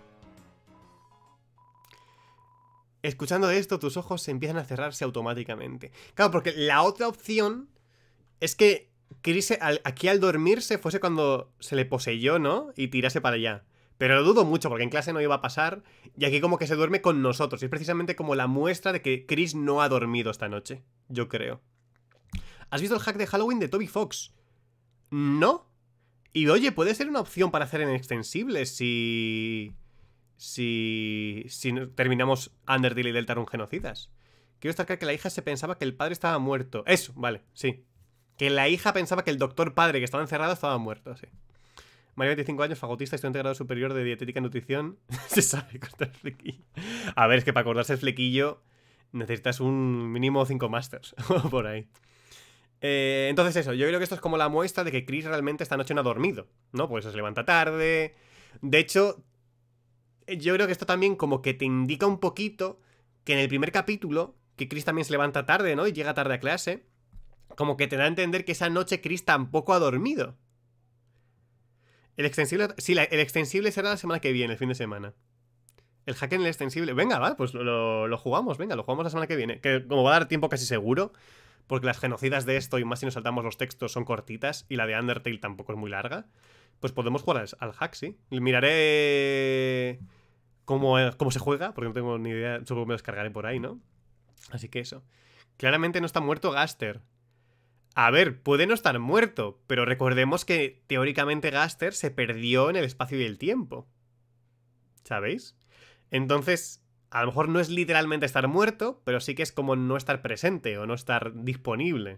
Escuchando esto, tus ojos se empiezan a cerrarse automáticamente. Claro, porque la otra opción es que Chris aquí al dormirse fuese cuando se le poseyó, ¿no? Y tirase para allá. Pero lo dudo mucho porque en clase no iba a pasar. Y aquí como que se duerme con nosotros. Y es precisamente como la muestra de que Chris no ha dormido esta noche. Yo creo. ¿Has visto el hack de Halloween de Toby Fox? ¿No? Y oye, puede ser una opción para hacer en extensible si... Si... Si terminamos Undertale y Deltarune genocidas. Quiero destacar que la hija se pensaba que el padre estaba muerto. Eso, vale, sí. Que la hija pensaba que el doctor padre que estaba encerrado estaba muerto, sí. María, veinticinco años, fagotista, estudiante de grado superior de dietética y nutrición. Se sabe cortar el flequillo. A ver, es que para cortarse el flequillo necesitas un mínimo cinco masters. Por ahí. Eh, entonces eso, yo creo que esto es como la muestra de que Chris realmente esta noche no ha dormido, ¿no? Pues se levanta tarde. De hecho, yo creo que esto también como que te indica un poquito que en el primer capítulo, que Chris también se levanta tarde, ¿no? Y llega tarde a clase. Como que te da a entender que esa noche Chris tampoco ha dormido. El extensible... Sí, la, el extensible será la semana que viene, el fin de semana. El hack en el extensible... Venga, va, pues lo, lo jugamos, venga, lo jugamos la semana que viene. Que como va a dar tiempo casi seguro, porque las genocidas de esto, y más si nos saltamos los textos, son cortitas, y la de Undertale tampoco es muy larga, pues podemos jugar al, al hack, sí. Miraré cómo, cómo se juega, porque no tengo ni idea, supongo que me lo descargaré por ahí, ¿no? Así que eso. Claramente no está muerto Gaster. A ver, puede no estar muerto, pero recordemos que teóricamente Gaster se perdió en el espacio y el tiempo. ¿Sabéis? Entonces, a lo mejor no es literalmente estar muerto, pero sí que es como no estar presente o no estar disponible.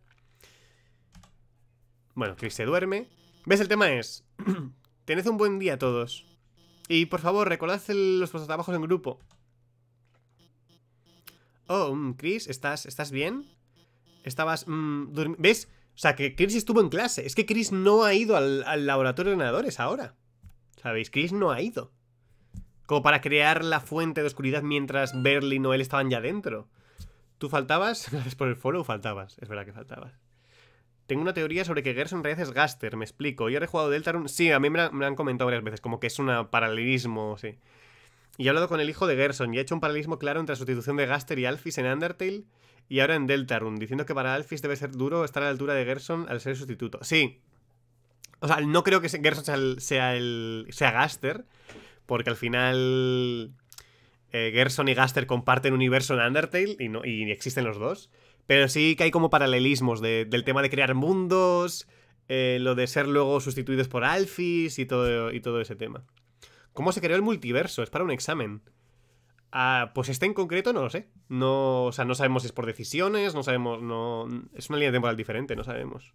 Bueno, Chris se duerme. ¿Ves? El tema es... Tened un buen día todos. Y por favor, recordad los vuestros trabajos en grupo. Oh, Chris, ¿estás, ¿estás bien? Estabas... Mmm, ¿ves? O sea, que Chris estuvo en clase. Es que Chris no ha ido al, al laboratorio de ordenadores ahora. ¿Sabéis? Chris no ha ido. Como para crear la fuente de oscuridad mientras Berly y Noel estaban ya dentro. ¿Tú faltabas? Gracias por el follow, faltabas. Es verdad que faltabas. Tengo una teoría sobre que Gerson en realidad es Gaster, me explico. Yo he rejugado Deltarune. Sí, a mí me, la, me lo han comentado varias veces. Como que es un paralelismo, sí. Y he hablado con el hijo de Gerson y he hecho un paralelismo claro entre la sustitución de Gaster y Alphys en Undertale y ahora en Deltarune, diciendo que para Alphys debe ser duro estar a la altura de Gerson al ser el sustituto. Sí. O sea, no creo que Gerson sea el, sea, el, sea Gaster, porque al final eh, Gerson y Gaster comparten universo en Undertale y, no, y existen los dos. Pero sí que hay como paralelismos de, del tema de crear mundos, eh, lo de ser luego sustituidos por Alphys y todo, y todo ese tema. ¿Cómo se creó el multiverso? Es para un examen. Ah, pues este en concreto no lo sé. No, o sea, no sabemos si es por decisiones, no sabemos, no... Es una línea temporal diferente, no sabemos.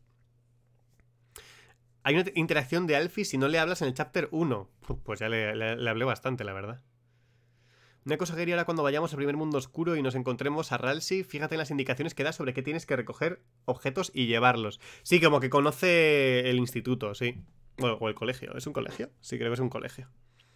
Hay una interacción de Alphys si no le hablas en el chapter uno. Pues ya le, le, le hablé bastante, la verdad. Una cosa que haría ahora cuando vayamos al primer mundo oscuro y nos encontremos a Ralsei, fíjate en las indicaciones que da sobre que tienes que recoger objetos y llevarlos. Sí, como que conoce el instituto, sí. O, o el colegio. ¿Es un colegio? Sí, creo que es un colegio.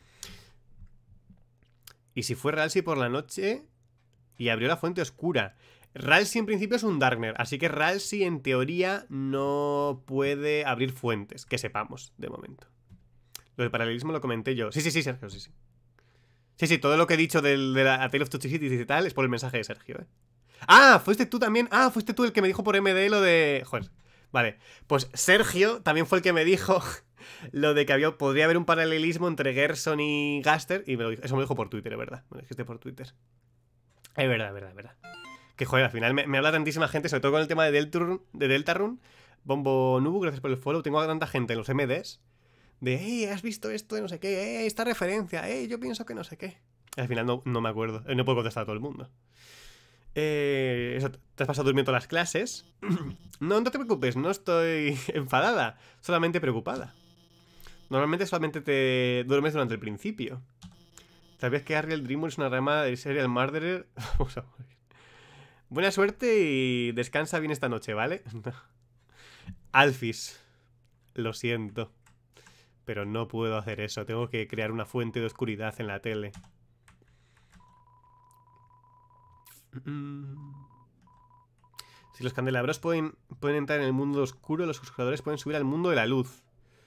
Y si fue Ralsei por la noche y abrió la fuente oscura. Ralsei en principio es un Darkner, así que Ralsei en teoría no puede abrir fuentes, que sepamos, de momento. Lo del paralelismo lo comenté yo. Sí, sí, sí, Sergio, sí, sí. Sí, sí, todo lo que he dicho del, de la A Tale of Two Cities y tal es por el mensaje de Sergio, ¿eh? Ah, fuiste tú también. Ah, fuiste tú el que me dijo por M D lo de... Joder, vale. Pues Sergio también fue el que me dijo lo de que había, podría haber un paralelismo entre Gerson y Gaster. Y me lo dijo, eso me lo dijo por Twitter, es verdad. Me lo dijiste por Twitter. Es verdad, es verdad, es verdad. Que joder, al final me, me habla tantísima gente, sobre todo con el tema de Deltarune, de Deltarune. Bombo Nubu, gracias por el follow. Tengo a tanta gente en los M Ds de, hey, ¿has visto esto de no sé qué? Hey, esta referencia, hey, yo pienso que no sé qué. Y al final no, no me acuerdo, no puedo contestar a todo el mundo. Eh, eso, te has pasado durmiendo las clases. No, no te preocupes, no estoy enfadada, solamente preocupada. Normalmente solamente te duermes durante el principio. ¿Sabías que Ariel Dreamer es una rama de Serial Murderer? Vamos a ver. Buena suerte y descansa bien esta noche, ¿vale? Alphys, lo siento, pero no puedo hacer eso. Tengo que crear una fuente de oscuridad en la tele. Si los candelabros pueden, pueden entrar en el mundo oscuro, los jugadores pueden subir al mundo de la luz.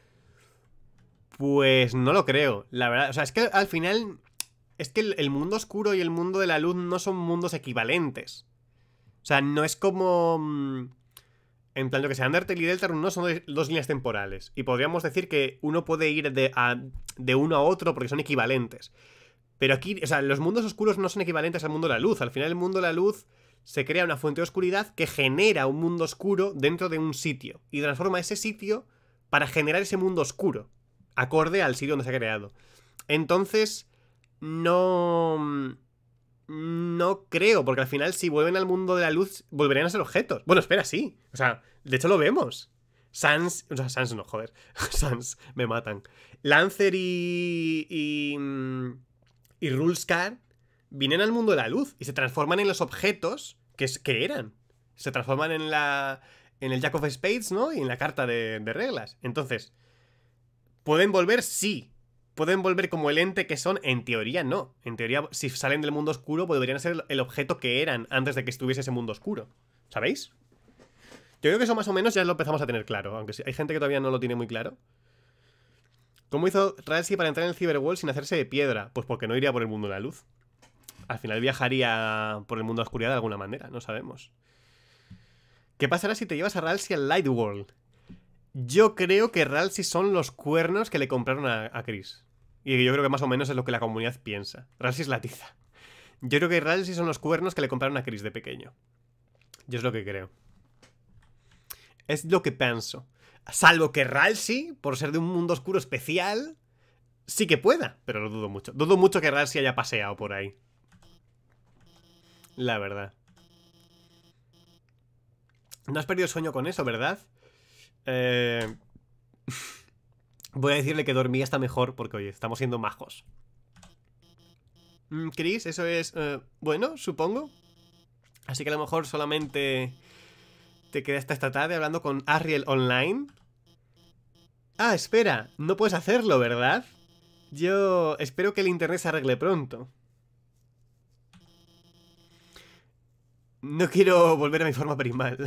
Pues no lo creo, la verdad. O sea, es que al final... Es que el, el mundo oscuro y el mundo de la luz no son mundos equivalentes. O sea, no es como... En plan, lo que sea, Undertale y Deltarune no son dos líneas temporales. Y podríamos decir que uno puede ir de, a, de uno a otro porque son equivalentes. Pero aquí, o sea, los mundos oscuros no son equivalentes al mundo de la luz. Al final el mundo de la luz se crea una fuente de oscuridad que genera un mundo oscuro dentro de un sitio. Y transforma ese sitio para generar ese mundo oscuro, acorde al sitio donde se ha creado. Entonces, no... No creo, porque al final si vuelven al mundo de la luz volverían a ser objetos. Bueno, espera, sí. O sea, de hecho lo vemos. Sans... O sea, Sans no, joder. Sans, me matan. Lancer y... Y... Y Rulskar vienen al mundo de la luz y se transforman en los objetos que, que eran. Se transforman en la... En el Jack of Spades, ¿no? Y en la carta de, de reglas. Entonces, ¿pueden volver? Sí. ¿Pueden volver como el ente que son? En teoría no. En teoría, si salen del mundo oscuro, podrían ser el objeto que eran antes de que estuviese ese mundo oscuro. ¿Sabéis? Yo creo que eso más o menos ya lo empezamos a tener claro. Aunque hay gente que todavía no lo tiene muy claro. ¿Cómo hizo Ralsei para entrar en el Cyberworld sin hacerse de piedra? Pues porque no iría por el mundo de la luz. Al final viajaría por el mundo de la oscuridad de alguna manera. No sabemos. ¿Qué pasará si te llevas a Ralsei al Lightworld? Yo creo que Ralsei son los cuernos que le compraron a, a Chris. Y yo creo que más o menos es lo que la comunidad piensa. Ralsei es la tiza. Yo creo que Ralsei son los cuernos que le compraron a Chris de pequeño. Yo es lo que creo. Es lo que pienso. Salvo que Ralsei, por ser de un mundo oscuro especial, sí que pueda. Pero lo dudo mucho. Dudo mucho que Ralsei haya paseado por ahí. La verdad. No has perdido el sueño con eso, ¿verdad? Eh... Voy a decirle que dormía está mejor porque, oye, estamos siendo majos. Mm, Chris, eso es... Eh, bueno, supongo. Así que a lo mejor solamente te quedaste esta tarde hablando con Ariel online. Ah, espera, no puedes hacerlo, ¿verdad? Yo espero que el internet se arregle pronto. No quiero volver a mi forma primal.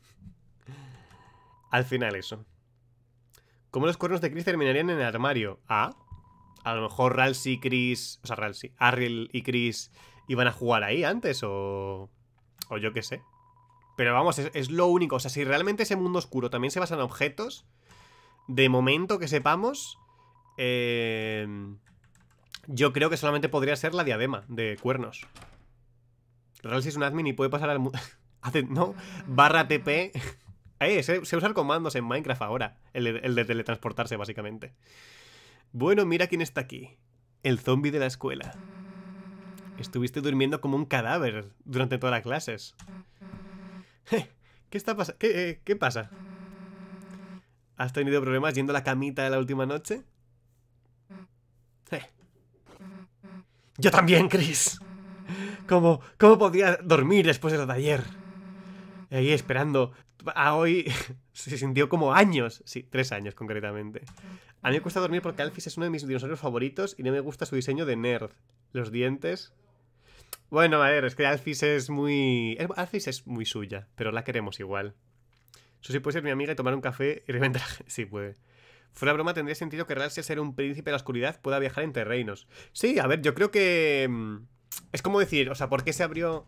Al final eso. ¿Cómo los cuernos de Chris terminarían en el armario? Ah, a lo mejor Ralsei y Chris... O sea, Ralsei, Ariel y Chris iban a jugar ahí antes o... O yo qué sé. Pero vamos, es, es lo único. O sea, si realmente ese mundo oscuro también se basa en objetos, de momento que sepamos, eh, yo creo que solamente podría ser la diadema de cuernos. Ralsei es un admin y puede pasar al mundo... No, barra T P... Eh, sé, sé usar comandos en Minecraft ahora. El, el de teletransportarse, básicamente. Bueno, mira quién está aquí. El zombie de la escuela. Estuviste durmiendo como un cadáver durante todas las clases. ¿Qué está pasando? ¿Qué, eh, ¿Qué pasa? ¿Has tenido problemas yendo a la camita de la última noche? Eh. Yo también, Chris. ¿Cómo, cómo podía dormir después de lo de ayer? Ahí esperando a hoy se sintió como años. Sí, tres años concretamente. A mí me cuesta dormir porque Alphys es uno de mis dinosaurios favoritos y no me gusta su diseño de nerd. Los dientes... Bueno, a ver, es que Alphys es muy... Alphys es muy suya, pero la queremos igual. Susi puede ser mi amiga y tomar un café y reventar... Sí, puede. Fuera broma, tendría sentido que Ralsei, ser un príncipe de la oscuridad, pueda viajar entre reinos. Sí, a ver, yo creo que... Es como decir, o sea, ¿por qué se abrió...?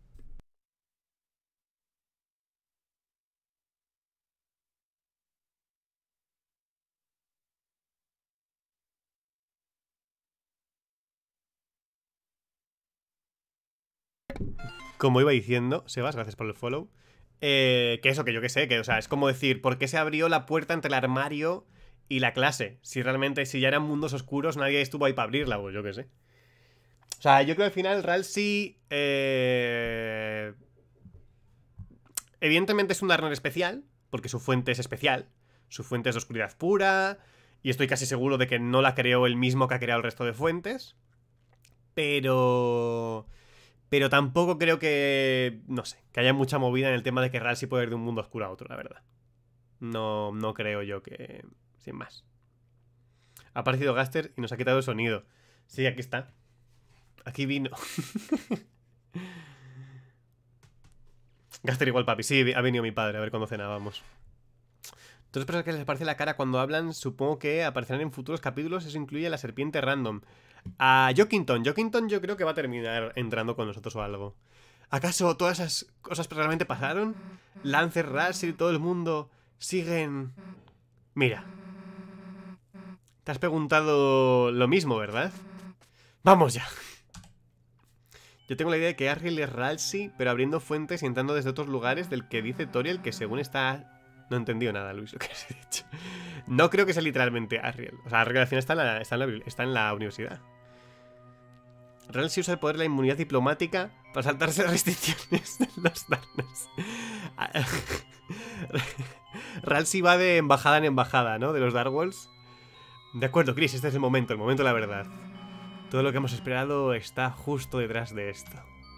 Como iba diciendo, Sebas, gracias por el follow. Eh, que eso, que yo que sé, que, o sea, es como decir, ¿por qué se abrió la puerta entre el armario y la clase? Si realmente, si ya eran mundos oscuros, nadie estuvo ahí para abrirla, pues yo que sé. O sea, yo creo que al final Ralsei... Eh... Evidentemente es un Darner especial, porque su fuente es especial. Su fuente es de oscuridad pura, y estoy casi seguro de que no la creó el mismo que ha creado el resto de fuentes. Pero... Pero tampoco creo que... No sé, que haya mucha movida en el tema de que Ralsei puede ir de un mundo oscuro a otro, la verdad. No, no creo yo que... Sin más. Ha aparecido Gaster y nos ha quitado el sonido. Sí, aquí está. Aquí vino. Gaster igual, papi. Sí, ha venido mi padre a ver cuándo cenábamos. Todas las personas que les aparece la cara cuando hablan, supongo que aparecerán en futuros capítulos. Eso incluye a la serpiente random. A Jokington. Jokington yo creo que va a terminar entrando con nosotros o algo. ¿Acaso todas esas cosas realmente pasaron? Lancer, Ralsei y todo el mundo siguen... Mira. Te has preguntado lo mismo, ¿verdad? ¡Vamos ya! Yo tengo la idea de que Asriel es Ralsei, pero abriendo fuentes y entrando desde otros lugares, del que dice Toriel que según está... No he entendido nada, Luis, lo que has dicho. No creo que sea literalmente Asriel. O sea, Asriel al final está en la, está en la, está en la universidad. Ralsei usa el poder de la inmunidad diplomática para saltarse las restricciones de los Darners. Ralsei va de embajada en embajada, ¿no? De los Darkwolves. De acuerdo, Chris, este es el momento, el momento de la verdad. Todo lo que hemos esperado está justo detrás de esto.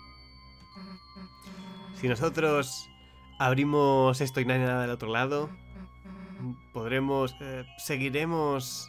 Si nosotros abrimos esto y no hay nada del otro lado, podremos... Eh, seguiremos...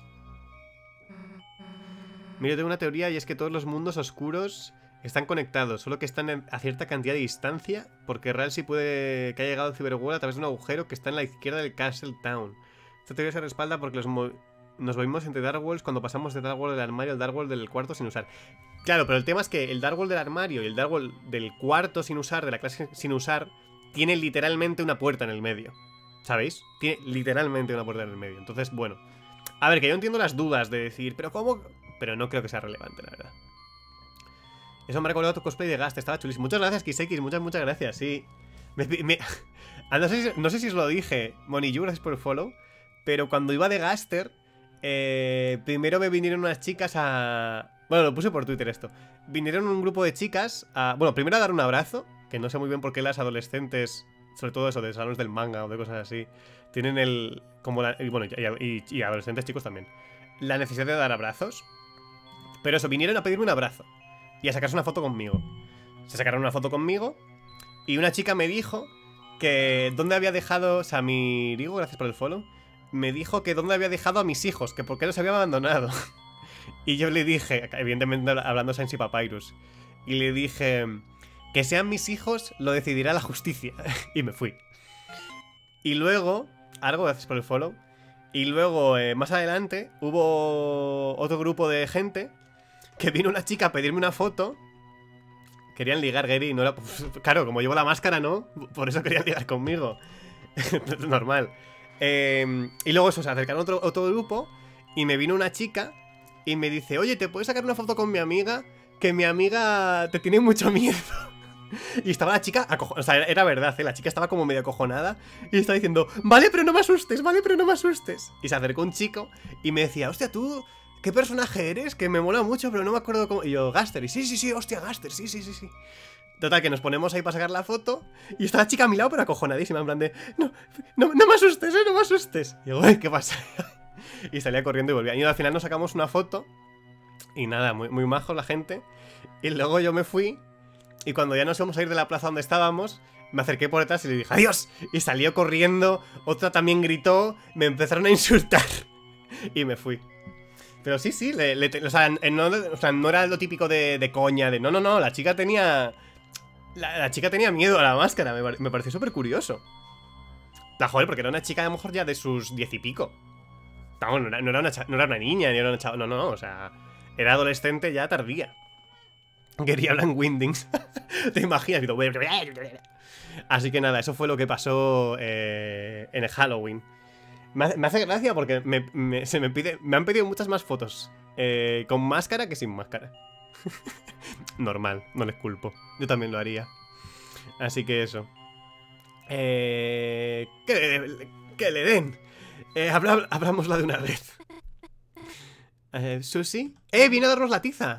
Mira, tengo una teoría y es que todos los mundos oscuros están conectados, solo que están a cierta cantidad de distancia, porque Ralsei puede que haya llegado al Cyberworld a través de un agujero que está en la izquierda del Castle Town. Esta teoría se respalda porque los mo nos movimos entre Darkworlds cuando pasamos de Darkworld del armario al Darkworld del cuarto sin usar. Claro, pero el tema es que el Darkworld del armario y el Darkworld del cuarto sin usar, de la clase sin usar, tiene literalmente una puerta en el medio. ¿Sabéis? Tiene literalmente una puerta en el medio. Entonces, bueno. A ver, que yo entiendo las dudas de decir, pero ¿cómo...? Pero no creo que sea relevante, la verdad. Eso me ha recordado tu cosplay de Gast, estaba chulísimo. Muchas gracias, Kiseki, muchas, muchas gracias, sí. Me, me... Ah, no, sé si, no sé si os lo dije, Moniyu, gracias por el follow. Pero cuando iba de Gaster, eh, primero me vinieron unas chicas a... Bueno, lo puse por Twitter esto. Vinieron un grupo de chicas a... Bueno, primero a dar un abrazo, que no sé muy bien por qué las adolescentes, sobre todo eso, de salones del manga o de cosas así, tienen el... como la, y bueno, y, y, y adolescentes chicos también, la necesidad de dar abrazos. Pero eso, vinieron a pedirme un abrazo y a sacarse una foto conmigo. Se sacaron una foto conmigo y una chica me dijo que dónde había dejado... O sea, mi... Digo, gracias por el follow. Me dijo que dónde había dejado a mis hijos, que por qué los había abandonado. Y yo le dije, evidentemente hablando Sainz y Papyrus, y le dije que sean mis hijos lo decidirá la justicia. Y me fui. Y luego, algo, gracias por el follow. Y luego, eh, más adelante, hubo otro grupo de gente que vino una chica a pedirme una foto. Querían ligar, Gary, no era... Pues, claro, como llevo la máscara, ¿no? Por eso querían ligar conmigo. Normal. Eh, y luego eso, se acercaron otro, otro grupo y me vino una chica y me dice, oye, ¿te puedes sacar una foto con mi amiga? Que mi amiga te tiene mucho miedo. Y estaba la chica acojonada, o sea, era verdad, ¿eh? La chica estaba como medio acojonada y estaba diciendo, vale, pero no me asustes, vale, pero no me asustes. Y se acercó un chico y me decía, hostia, tú, ¿qué personaje eres? Que me mola mucho, pero no me acuerdo cómo... Y yo, Gaster, y sí, sí, sí, hostia, Gaster, sí, sí, sí, sí. Total, que nos ponemos ahí para sacar la foto y está la chica a mi lado, pero acojonadísima, en plan de, no, no, no me asustes, eh, no me asustes. Y yo, uy, ¿qué pasa? Y salía corriendo y volvía. Y al final nos sacamos una foto y nada, muy, muy majo la gente. Y luego yo me fui y cuando ya nos íbamos a ir de la plaza donde estábamos, Me acerqué por detrás y le dije ¡adiós! Y salió corriendo, otra también gritó, me empezaron a insultar y me fui. Pero sí, sí, le, le, o, sea, no, o sea, no era lo típico de, de coña, de no, no, no, la chica tenía... La, la chica tenía miedo a la máscara, me, me pareció súper curioso. La joder, porque era una chica a lo mejor ya de sus diez y pico. No, no, era, no, era una, no era una niña, ni era una chava, no, no, no, o sea, era adolescente ya tardía. Quería hablar en Windings. ¿Te imaginas? Así que nada, eso fue lo que pasó eh, en el Halloween. Me hace, me hace gracia porque me, me, se me, pide, me han pedido muchas más fotos eh, con máscara que sin máscara. Normal, no les culpo. Yo también lo haría. Así que eso. Eh, que, que le den. Eh, habla, hablámosla de una vez. Eh, ¿Sushi? ¡Eh! ¡Viene a darnos la tiza!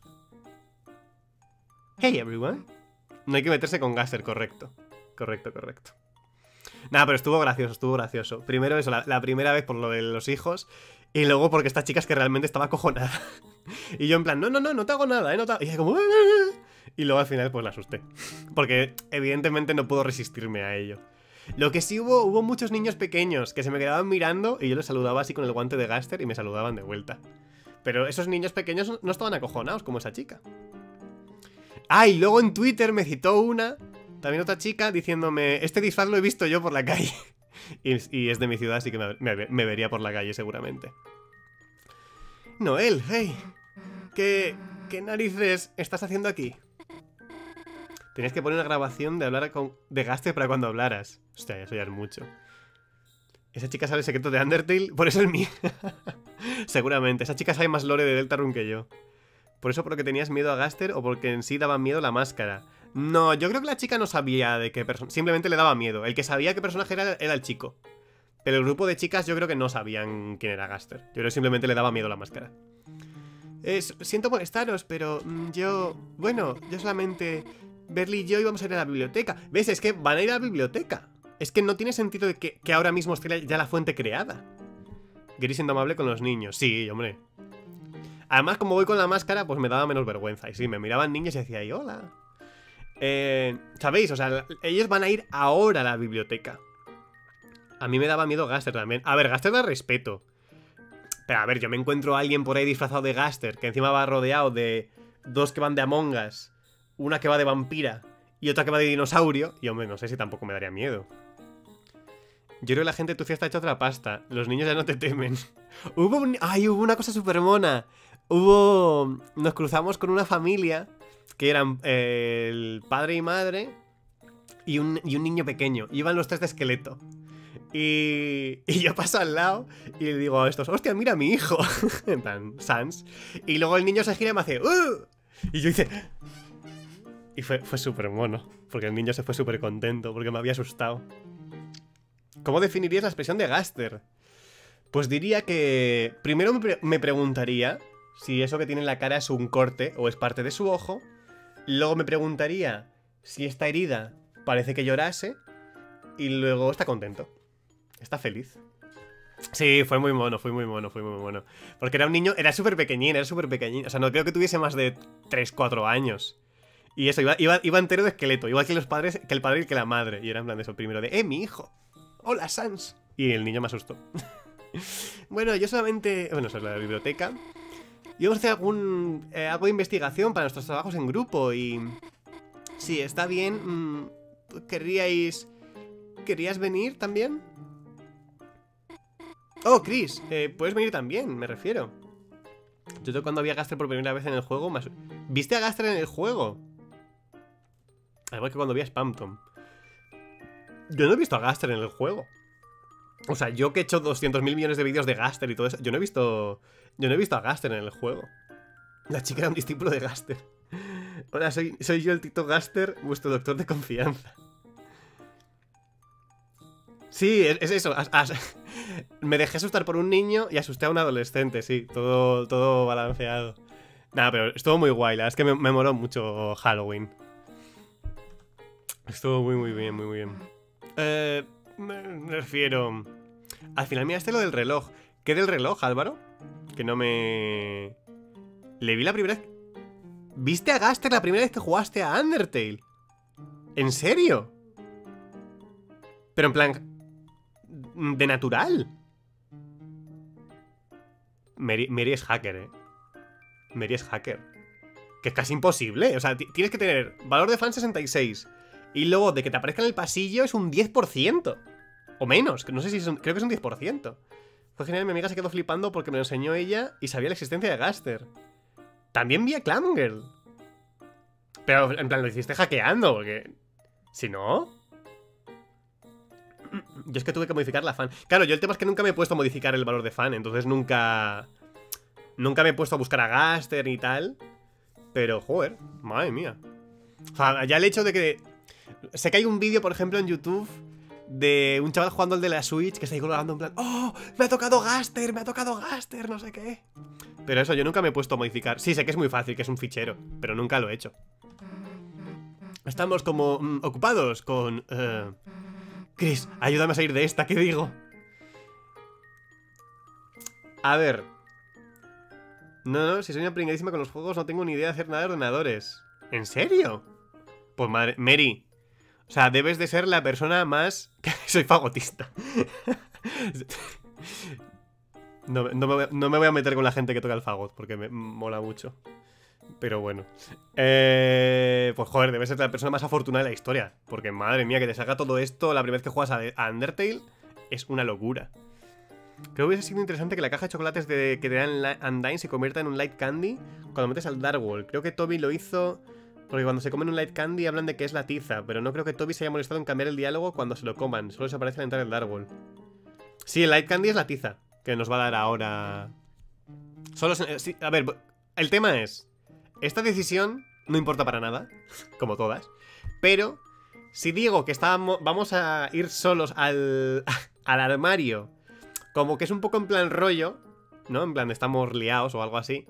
Hey everyone. No hay que meterse con Gaster, correcto. Correcto, correcto. Nada, pero estuvo gracioso, estuvo gracioso. Primero eso, la, la primera vez por lo de los hijos. Y luego porque esta chica es que realmente estaba acojonada. Y yo en plan, no, no, no, no te hago nada, ¿eh? No te hago... Y ella como... Y luego al final pues la asusté. Porque evidentemente no puedo resistirme a ello. Lo que sí hubo, hubo muchos niños pequeños que se me quedaban mirando y yo les saludaba así con el guante de Gaster y me saludaban de vuelta. Pero esos niños pequeños no estaban acojonados como esa chica. Ah, y luego en Twitter me citó una, también otra chica, diciéndome, este disfraz lo he visto yo por la calle. y, y es de mi ciudad, así que me, me, me vería por la calle seguramente. Noel, hey, ¿qué, ¿qué narices estás haciendo aquí? Tenías que poner una grabación de hablar con, de Gaster para cuando hablaras. Hostia, eso ya es mucho. Esa chica sabe el secreto de Undertale, por eso el mío. Seguramente, esa chica sabe más lore de Deltarune que yo. ¿Por eso porque tenías miedo a Gaster o porque en sí daba miedo la máscara? No, yo creo que la chica no sabía de qué persona... Simplemente le daba miedo. El que sabía qué personaje era, era el chico. Pero el grupo de chicas yo creo que no sabían quién era Gaster. Yo creo que simplemente le daba miedo la máscara. Eh, siento molestaros, pero mm, yo... Bueno, yo solamente... Berly y yo íbamos a ir a la biblioteca. ¿Ves? Es que van a ir a la biblioteca. Es que no tiene sentido de que, que ahora mismo esté ya la fuente creada. Gary siendo amable con los niños. Sí, hombre. Además, como voy con la máscara, pues me daba menos vergüenza. Y sí, me miraban niños y decía, ¡ay, hola! Eh, ¿Sabéis? O sea, ellos van a ir ahora a la biblioteca. A mí me daba miedo Gaster también. A ver, Gaster da respeto. Pero a ver, yo me encuentro a alguien por ahí disfrazado de Gaster, que encima va rodeado de dos que van de Among Us, una que va de vampira y otra que va de dinosaurio. Y hombre, no sé si tampoco me daría miedo. Yo creo que la gente de tu fiesta ha hecho otra pasta. Los niños ya no te temen. Hubo un... ¡Ay! Hubo una cosa súper mona. Hubo... Nos cruzamos con una familia que eran eh, el padre y madre y un, y un niño pequeño. Iban los tres de esqueleto. Y, y yo paso al lado y le digo a estos, hostia, mira a mi hijo. En plan, Sans. Y luego el niño se gira y me hace, ¡uh! Y yo hice... Y fue, fue súper mono. Porque el niño se fue súper contento porque me había asustado. ¿Cómo definirías la expresión de Gaster? Pues diría que... Primero me, pre me preguntaría si eso que tiene en la cara es un corte o es parte de su ojo. Luego me preguntaría si esta herida parece que llorase. Y luego está contento. Está feliz. Sí, fue muy mono, fue muy mono, fue muy mono. Porque era un niño, era súper pequeñín, era súper pequeñín. O sea, no creo que tuviese más de tres, cuatro años. Y eso, iba, iba, iba entero de esqueleto. Igual que los padres, que el padre y que la madre. Y era en plan de eso, primero de, ¡eh, mi hijo! ¡Hola, Sans! Y el niño me asustó. Bueno, yo solamente... Bueno, eso es la biblioteca. Y vamos a hacer algún, eh, algo de investigación para nuestros trabajos en grupo. Y... Sí, está bien. Mmm, ¿Querríais... ¿Querías venir también? Oh, Chris, eh, puedes venir también, me refiero. Yo cuando vi a Gaster por primera vez en el juego me... ¿Viste a Gaster en el juego? Al igual que cuando vi a Spamton. Yo no he visto a Gaster en el juego. O sea, yo que he hecho doscientos mil millones de vídeos de Gaster y todo eso, yo no he visto... Yo no he visto a Gaster en el juego. La chica era un discípulo de Gaster. Hola, soy, soy yo el Tito Gaster, vuestro doctor de confianza. Sí, es, es eso. As, as, me dejé asustar por un niño y asusté a un adolescente, sí. Todo, todo balanceado. Nada, pero estuvo muy guay. La verdad es que me, me moló mucho Halloween. Estuvo muy, muy bien, muy, muy bien. Eh, me, me refiero... Al final miraste lo del reloj. ¿Qué del reloj, Álvaro? Que no me... Le vi la primera vez... ¿Viste a Gaster la primera vez que jugaste a Undertale? ¿En serio? Pero en plan... de natural. Mary, Mary es hacker, eh. Mary es hacker. Que es casi imposible. O sea, tienes que tener valor de fan sesenta y seis. Y luego de que te aparezca en el pasillo es un diez por ciento. O menos, no sé si es un, creo que es un diez por ciento. Fue genial, mi amiga se quedó flipando porque me lo enseñó ella y sabía la existencia de Gaster. También vi a Clamgirl. Pero en plan lo hiciste hackeando, porque... si no... Yo es que tuve que modificar la fan. Claro, yo el tema es que nunca me he puesto a modificar el valor de fan. Entonces nunca... Nunca me he puesto a buscar a Gaster y tal. Pero, joder, madre mía. O sea, ya el hecho de que... Sé que hay un vídeo, por ejemplo, en YouTube de un chaval jugando el de la Switch que está ahí colgando en plan, ¡oh! ¡Me ha tocado Gaster! ¡Me ha tocado Gaster! No sé qué. Pero eso, yo nunca me he puesto a modificar. Sí, sé que es muy fácil, que es un fichero, pero nunca lo he hecho. Estamos como mm, ocupados con... Uh... Chris, ayúdame a salir de esta, ¿qué digo? A ver. No, no, si soy una pringadísima con los juegos, no tengo ni idea de hacer nada de ordenadores. ¿En serio? Pues madre... Mary. O sea, debes de ser la persona más... Soy fagotista. no, no, me voy a, no me voy a meter con la gente que toca el fagot, porque me mola mucho. Pero bueno. Eh, pues joder, debes ser la persona más afortunada de la historia. Porque madre mía, que te salga todo esto la primera vez que juegas a, a Undertale es una locura. Creo que hubiese sido interesante que la caja de chocolates de, que te dan Undyne se convierta en un Light Candy cuando metes al Dark World. Creo que Toby lo hizo... Porque cuando se comen un Light Candy hablan de que es la tiza, pero no creo que Toby se haya molestado en cambiar el diálogo cuando se lo coman. Solo se aparece al entrar el Dark World. Sí, el Light Candy es la tiza que nos va a dar ahora. Solo se... sí, a ver, el tema es... Esta decisión no importa para nada, como todas. Pero si digo que estábamos, vamos a ir solos al, al armario, como que es un poco en plan rollo, ¿no? En plan estamos liados o algo así.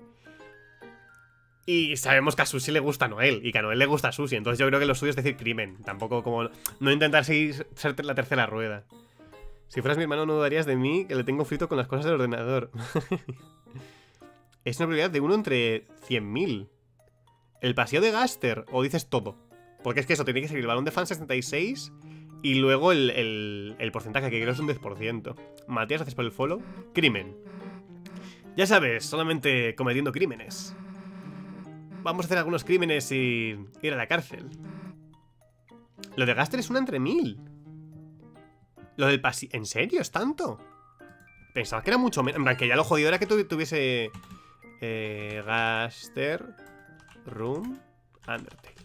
Y sabemos que a Sushi le gusta a Noel y que a Noel le gusta a Sushi. Entonces yo creo que lo suyo es decir crimen. Tampoco como... No intentar seguir, ser la tercera rueda. Si fueras mi hermano no dudarías de mí, que le tengo frito con las cosas del ordenador. Es una probabilidad de uno entre cien mil. ¿El paseo de Gaster? ¿O dices todo? Porque es que eso, tiene que ser el balón de fan sesenta y seis y luego el, el, el porcentaje, que creo es un diez por ciento. Matías, gracias por el follow. Crimen. Ya sabes, solamente cometiendo crímenes. Vamos a hacer algunos crímenes y ir a la cárcel. Lo de Gaster es una entre mil. Lo del pasillo... ¿En serio? ¿Es tanto? Pensaba que era mucho menos. En plan, que ya lo jodido era que tu tuviese... Eh, Gaster... Room... Undertale.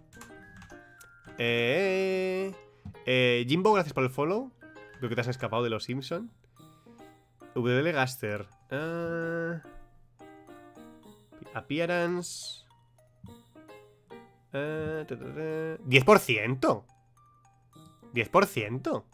Eh... Eh... Jimbo, gracias por el follow. Creo que te has escapado de los Simpson. W Gaster. Uh, appearance... Uh, ¿diez por ciento? ¿diez por ciento?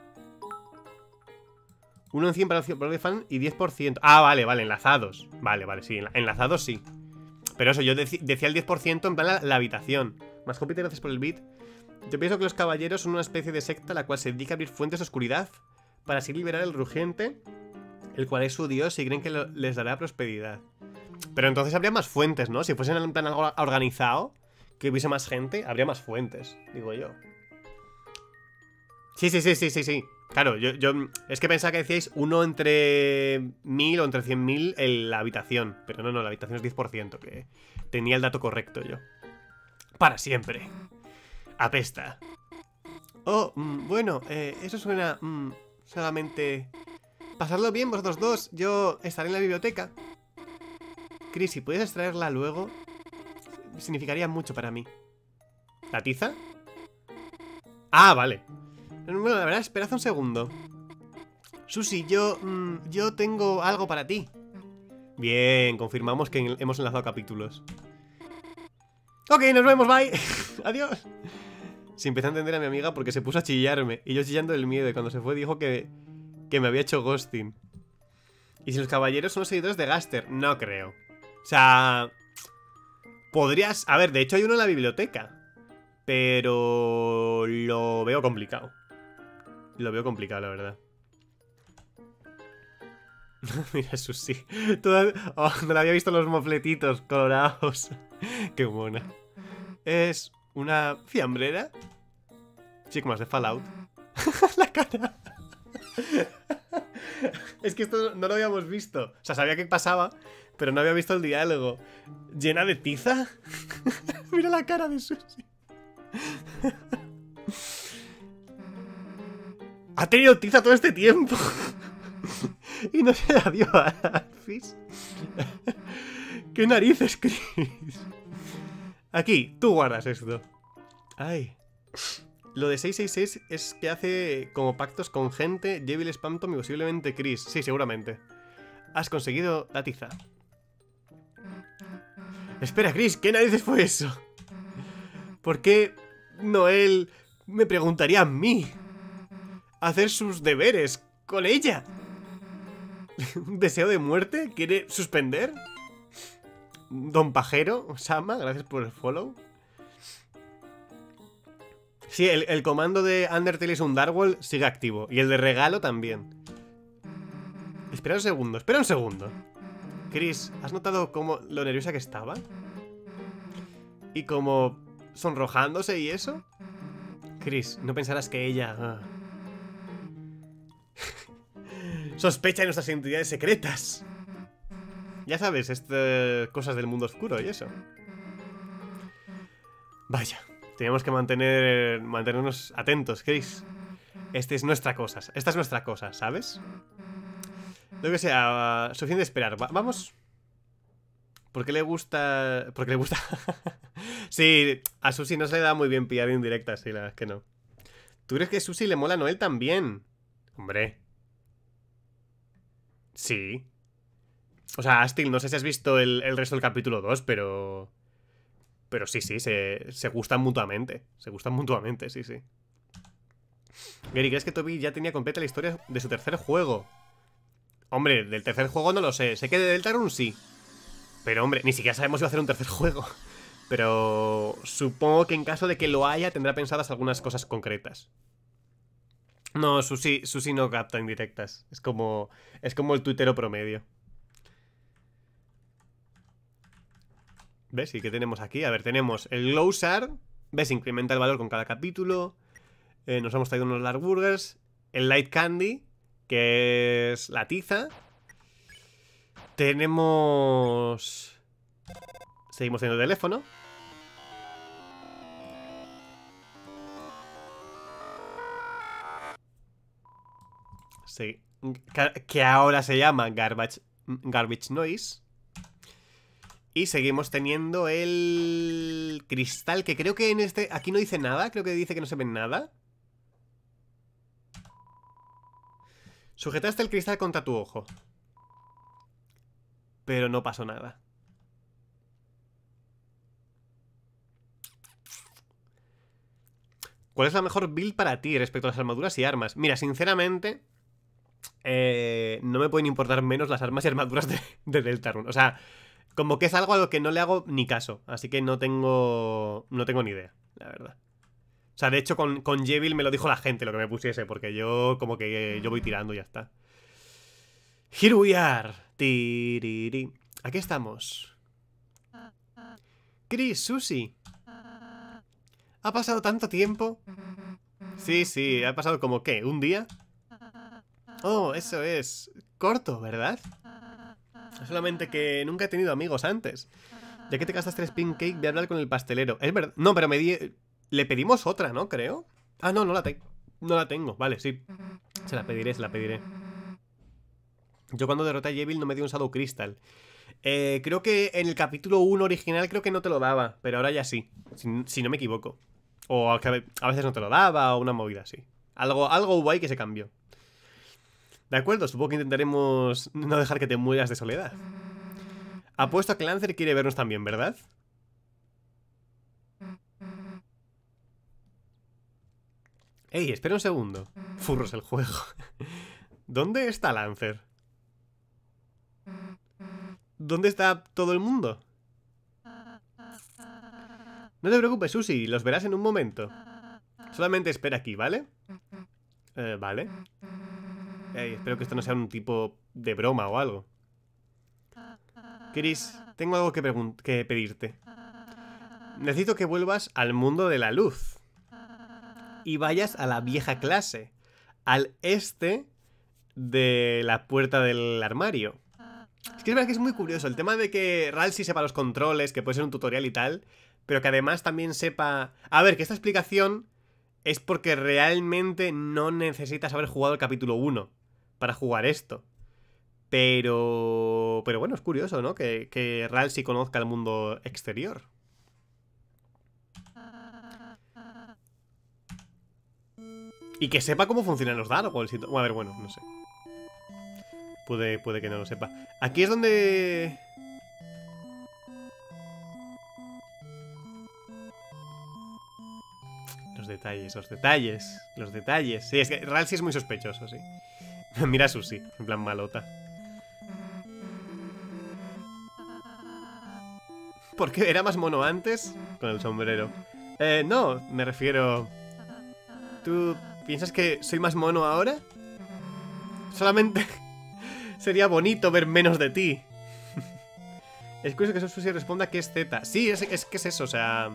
uno en cien para el de fan y diez por ciento. Ah, vale, vale, enlazados. Vale, vale, sí, enlazados sí. Pero eso, yo dec decía el diez por ciento en plan la, la habitación. Más Júpiter, gracias por el beat. Yo pienso que los caballeros son una especie de secta la cual se dedica a abrir fuentes de oscuridad para así liberar el rugiente, el cual es su dios y creen que lo, les dará prosperidad. Pero entonces habría más fuentes, ¿no? Si fuesen en plan algo organizado, que hubiese más gente, habría más fuentes, digo yo. Sí, sí, sí, sí, sí, sí. Claro, yo, yo es que pensaba que decíais uno entre mil o entre cien mil en la habitación. Pero no, no, la habitación es diez por ciento, que tenía el dato correcto yo. Para siempre. Apesta. Oh, mmm, bueno, eh, eso suena mmm, solamente... Pasadlo bien vosotros dos, yo estaré en la biblioteca. Chris, si puedes extraerla luego, significaría mucho para mí. ¿La tiza? Ah, vale. Bueno, la verdad, esperad un segundo. Sushi, yo... Mmm, yo tengo algo para ti. Bien, confirmamos que hemos enlazado capítulos. Ok, nos vemos, bye. Adiós. Se empezó a entender a mi amiga porque se puso a chillarme. Y yo chillando del miedo. Y cuando se fue dijo que, que me había hecho ghosting. Y si los caballeros son los seguidores de Gaster, no creo. O sea... Podrías... A ver, de hecho hay uno en la biblioteca. Pero... Lo veo complicado. Lo veo complicado, la verdad. Mira, Susi. Toda... Oh, no la había visto los mofletitos colorados. Qué mona. Es una fiambrera. Chicmas de Fallout. La cara. Es que esto no lo habíamos visto. O sea, sabía que pasaba, pero no había visto el diálogo. ¿Llena de tiza? Mira la cara de Susie. Ha tenido tiza todo este tiempo. Y no se la dio a Alphys. ¿Qué narices, Chris? Aquí, tú guardas esto. Ay. Lo de seiscientos sesenta y seis es que hace como pactos con gente, Jevil, Spamton y posiblemente Chris. Sí, seguramente. Has conseguido la tiza. Espera, Chris, ¿qué narices fue eso? ¿Por qué Noel me preguntaría a mí hacer sus deberes con ella? ¿Un deseo de muerte? ¿Quiere suspender? Don Pajero, Sama, gracias por el follow. Sí, el, el comando de Undertale is un Darkwall sigue activo. Y el de regalo también. Espera un segundo, espera un segundo. Chris, ¿has notado cómo lo nerviosa que estaba? Y como sonrojándose y eso. Chris, no pensarás que ella... Ah. Sospecha de nuestras identidades secretas. Ya sabes, estas cosas del mundo oscuro y eso. Vaya, tenemos que mantener mantenernos atentos, Chris. Esta es nuestra cosa, esta es nuestra cosa, ¿sabes? Lo que sea, suficiente esperar. Va vamos. ¿Por qué le gusta...? ¿Por qué le gusta? Sí, a Susie no se le da muy bien pillar indirectas, sí, la verdad es que no. ¿Tú crees que a Susie le mola a Noel también? Hombre. Sí. O sea, Astil, no sé si has visto el, el resto del capítulo dos, pero... Pero sí, sí, se, se gustan mutuamente. Se gustan mutuamente, sí, sí. Gary, ¿crees que Toby ya tenía completa la historia de su tercer juego? Hombre, del tercer juego no lo sé. Sé que de Deltarune sí. Pero, hombre, ni siquiera sabemos si va a hacer un tercer juego. Pero supongo que en caso de que lo haya, tendrá pensadas algunas cosas concretas. No, Susi, Susi no capta indirectas. Es como, es como el tuitero promedio. ¿Ves? ¿Y qué tenemos aquí? A ver, tenemos el Glowsar. ¿Ves? Incrementa el valor con cada capítulo. Eh, nos hemos traído unos Lark Burgers. El Light Candy, que es la tiza. Tenemos... Seguimos teniendo el teléfono. Sí. Que ahora se llama Garbage, Garbage Noise. Y seguimos teniendo el cristal, que creo que en este... Aquí no dice nada, creo que dice que no se ve nada. Sujetaste el cristal contra tu ojo. Pero no pasó nada. ¿Cuál es la mejor build para ti respecto a las armaduras y armas? Mira, sinceramente... Eh, no me pueden importar menos las armas y armaduras de, de Deltarune. O sea, como que es algo a lo que no le hago ni caso. Así que no tengo... No tengo ni idea, la verdad. O sea, de hecho con, con Jevil me lo dijo la gente lo que me pusiese. Porque yo como que yo voy tirando y ya está. Here we are. Tiriri. Aquí estamos. Chris, Susie. ¿Ha pasado tanto tiempo? Sí, sí, ha pasado como ¿qué? ¿Un día? Oh, eso es corto, ¿verdad? Solamente que nunca he tenido amigos antes. Ya que te gastaste el spin cake, voy a hablar con el pastelero. Es verdad. No, pero me di... Le pedimos otra, ¿no? Creo. Ah, no, no la tengo. No la tengo, vale, sí. Se la pediré, se la pediré. Yo cuando derroté a Jevil no me dio un Shadow Crystal. Eh, creo que en el capítulo uno original creo que no te lo daba. Pero ahora ya sí, si, si no me equivoco. O que a veces no te lo daba, o una movida así. Algo, algo hubo ahí que se cambió. De acuerdo, supongo que intentaremos no dejar que te mueras de soledad. Apuesto a que Lancer quiere vernos también, ¿verdad? Ey, espera un segundo. Furros el juego. ¿Dónde está Lancer? ¿Dónde está todo el mundo? No te preocupes, Susie, los verás en un momento. Solamente espera aquí, ¿vale? Eh, vale. Ey, espero que esto no sea un tipo de broma o algo. Chris, tengo algo que, que pedirte. Necesito que vuelvas al mundo de la luz. y vayas a la vieja clase, al este de la puerta del armario. Es que es verdad que es muy curioso el tema de que Ralsei sepa los controles, que puede ser un tutorial y tal, pero que además también sepa... A ver, que esta explicación es porque realmente no necesitas haber jugado el capítulo uno para jugar esto. Pero... Pero bueno, es curioso, ¿no? Que, que Ralsei conozca el mundo exterior. Y que sepa cómo funcionan los Dargols y todo. A ver, bueno, no sé. Puede, puede que no lo sepa. Aquí es donde... Los detalles, los detalles, los detalles. Sí, es que Ralsei es muy sospechoso, sí. Mira a Susie, en plan malota. ¿Por qué era más mono antes? Con el sombrero. Eh, no, me refiero... ¿Tú piensas que soy más mono ahora? Solamente sería bonito ver menos de ti. Es curioso que Susie responda que es Z. Sí, es, es que es eso, o sea...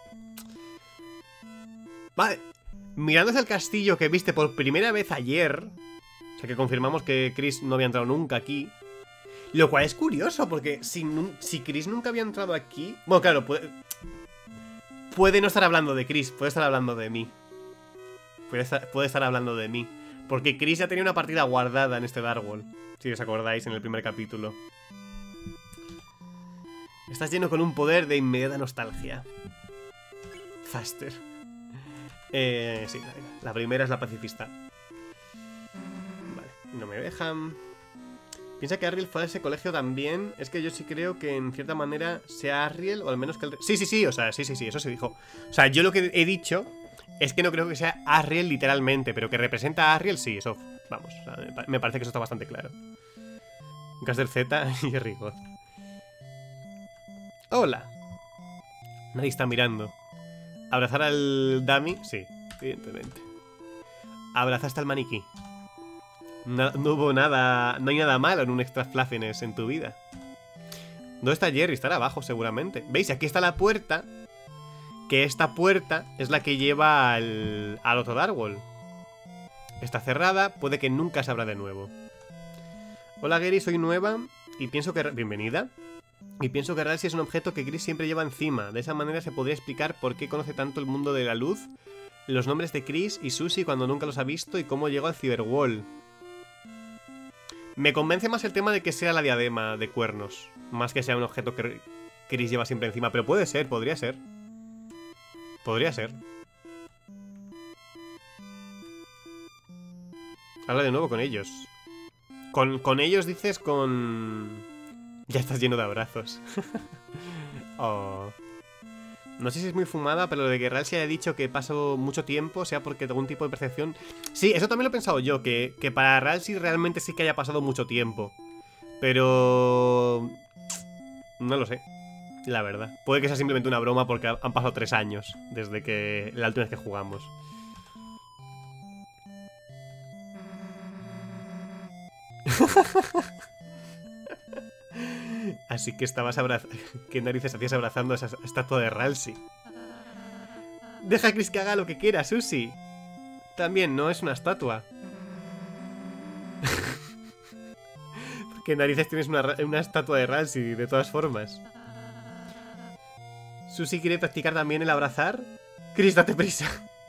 Vale. Mirando hacia el castillo que viste por primera vez ayer... O sea, que confirmamos que Chris no había entrado nunca aquí. Lo cual es curioso, porque si, si Chris nunca había entrado aquí... Bueno, claro, puede... Puede no estar hablando de Chris, puede estar hablando de mí. Puede estar, puede estar hablando de mí. Porque Chris ya tenía una partida guardada en este Darkworld. Si os acordáis, en el primer capítulo. Estás lleno con un poder de inmediata nostalgia. Faster. Eh, sí, la, la primera es la pacifista. Vale, no me dejan. Piensa que Arriel fue a ese colegio también. Es que yo sí creo que en cierta manera sea Arriel, o al menos que el... Sí, sí, sí, o sea, sí, sí, sí, eso se dijo. O sea, yo lo que he dicho es que no creo que sea Arriel literalmente, pero que representa a Arriel, sí, eso, vamos, o sea, me parece que eso está bastante claro. Caster Z y Rigot. Hola. Nadie está mirando. ¿Abrazar al dummy? Sí, evidentemente. ¿Abrazaste al maniquí? No, no hubo nada... No hay nada malo en un extra flafenes en tu vida. ¿Dónde está Jerry? Estará abajo seguramente. ¿Veis? Aquí está la puerta. Que esta puerta es la que lleva al, al otro Darkworld. Está cerrada, puede que nunca se abra de nuevo. Hola Gary, soy nueva y pienso que... Bienvenida. Y pienso que Ralsei es un objeto que Chris siempre lleva encima. De esa manera se podría explicar por qué conoce tanto el mundo de la luz, los nombres de Chris y Susie cuando nunca los ha visto y cómo llegó al Cyberwall. Me convence más el tema de que sea la diadema de cuernos, más que sea un objeto que Chris lleva siempre encima. Pero puede ser, podría ser. Podría ser. Habla de nuevo con ellos. Con, con ellos dices con... Ya estás lleno de abrazos. Oh. No sé si es muy fumada, pero lo de que Ralsei haya dicho que pasó mucho tiempo, sea porque algún tipo de percepción... Sí, eso también lo he pensado yo, que, que para Ralsei realmente sí que haya pasado mucho tiempo. Pero... No lo sé, la verdad. Puede que sea simplemente una broma porque han pasado tres años desde que la última vez que jugamos. Así que estabas abrazando... ¿Qué narices hacías abrazando a esa estatua de Ralsei? Deja a Chris que haga lo que quiera, Susie. También no es una estatua. ¿Qué narices tienes una, una estatua de Ralsei, de todas formas? ¿Susie quiere practicar también el abrazar? Chris, date prisa.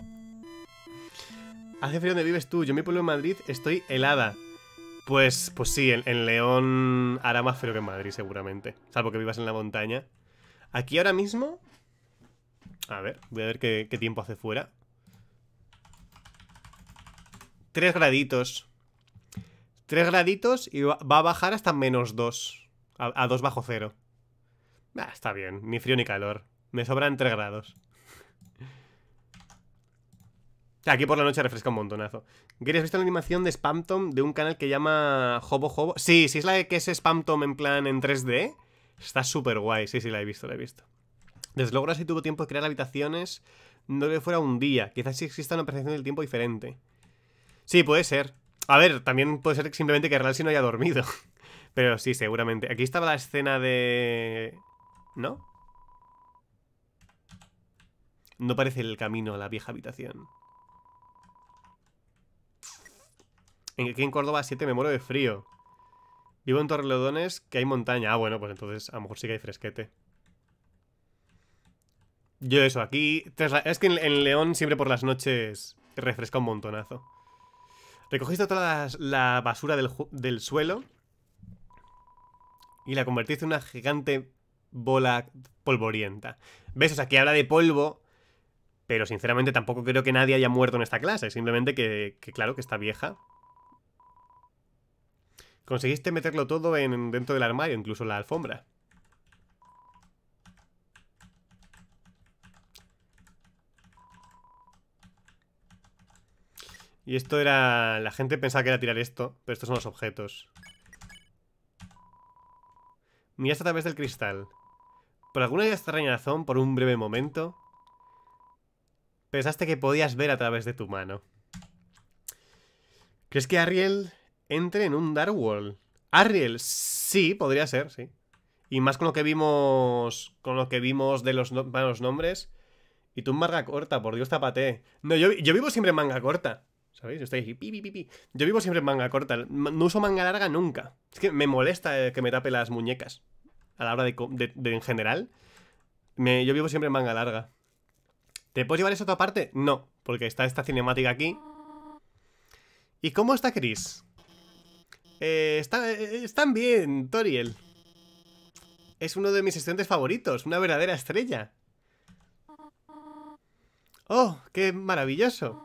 Hace frío donde vives tú. Yo en mi pueblo en Madrid estoy helada. Pues, pues sí, en, en León hará más frío que en Madrid, seguramente. Salvo que vivas en la montaña. Aquí ahora mismo... A ver, voy a ver qué, qué tiempo hace fuera. Tres graditos. Tres graditos y va, va a bajar hasta menos dos. A, a dos bajo cero. Ah, está bien, ni frío ni calor. Me sobran tres grados. Aquí por la noche refresca un montonazo. Gary, ¿has visto la animación de Spamtom de un canal que llama Hobo Hobo? Sí, sí es la que es Spamtom en plan en tres D. Está súper guay, sí, sí, la he visto, la he visto. Desde luego, si tuvo tiempo de crear habitaciones, no que fuera un día. Quizás sí exista una percepción del tiempo diferente. Sí, puede ser. A ver, también puede ser simplemente que Ralsei no haya dormido. Pero sí, seguramente. Aquí estaba la escena de... ¿No? No parece el camino a la vieja habitación. Aquí en Córdoba siete me muero de frío. Vivo en Torrelodones, que hay montaña. Ah, bueno, pues entonces a lo mejor sí que hay fresquete. Yo eso, aquí... Es que en, en León siempre por las noches refresca un montonazo. Recogiste toda la, la basura del, del suelo y la convertiste en una gigante bola polvorienta. ¿Ves? O sea, que habla de polvo, pero sinceramente tampoco creo que nadie haya muerto en esta clase. Simplemente que, que claro, que está vieja. Conseguiste meterlo todo en, dentro del armario, incluso la alfombra. Y esto era... La gente pensaba que era tirar esto, pero estos son los objetos. Miraste a través del cristal. Por alguna extraña razón, por un breve momento, pensaste que podías ver a través de tu mano. ¿Crees que Ariel entre en un Dark World? Ariel, sí, podría ser, sí. Y más con lo que vimos... Con lo que vimos de los, no, bueno, los nombres. Y tú en manga corta, por Dios, tapate. No, yo, yo vivo siempre en manga corta. ¿Sabéis? Yo estoy aquí, pi, pi, pi, pi. Yo vivo siempre en manga corta. No uso manga larga nunca. Es que me molesta que me tape las muñecas. A la hora de, de, de en general. Me, yo vivo siempre en manga larga. ¿Te puedes llevar eso a otra parte? No, porque está esta cinemática aquí. ¿Y cómo está Chris? Eh, está, eh, están bien, Toriel. Es uno de mis estudiantes favoritos. Una verdadera estrella. ¡Oh, qué maravilloso!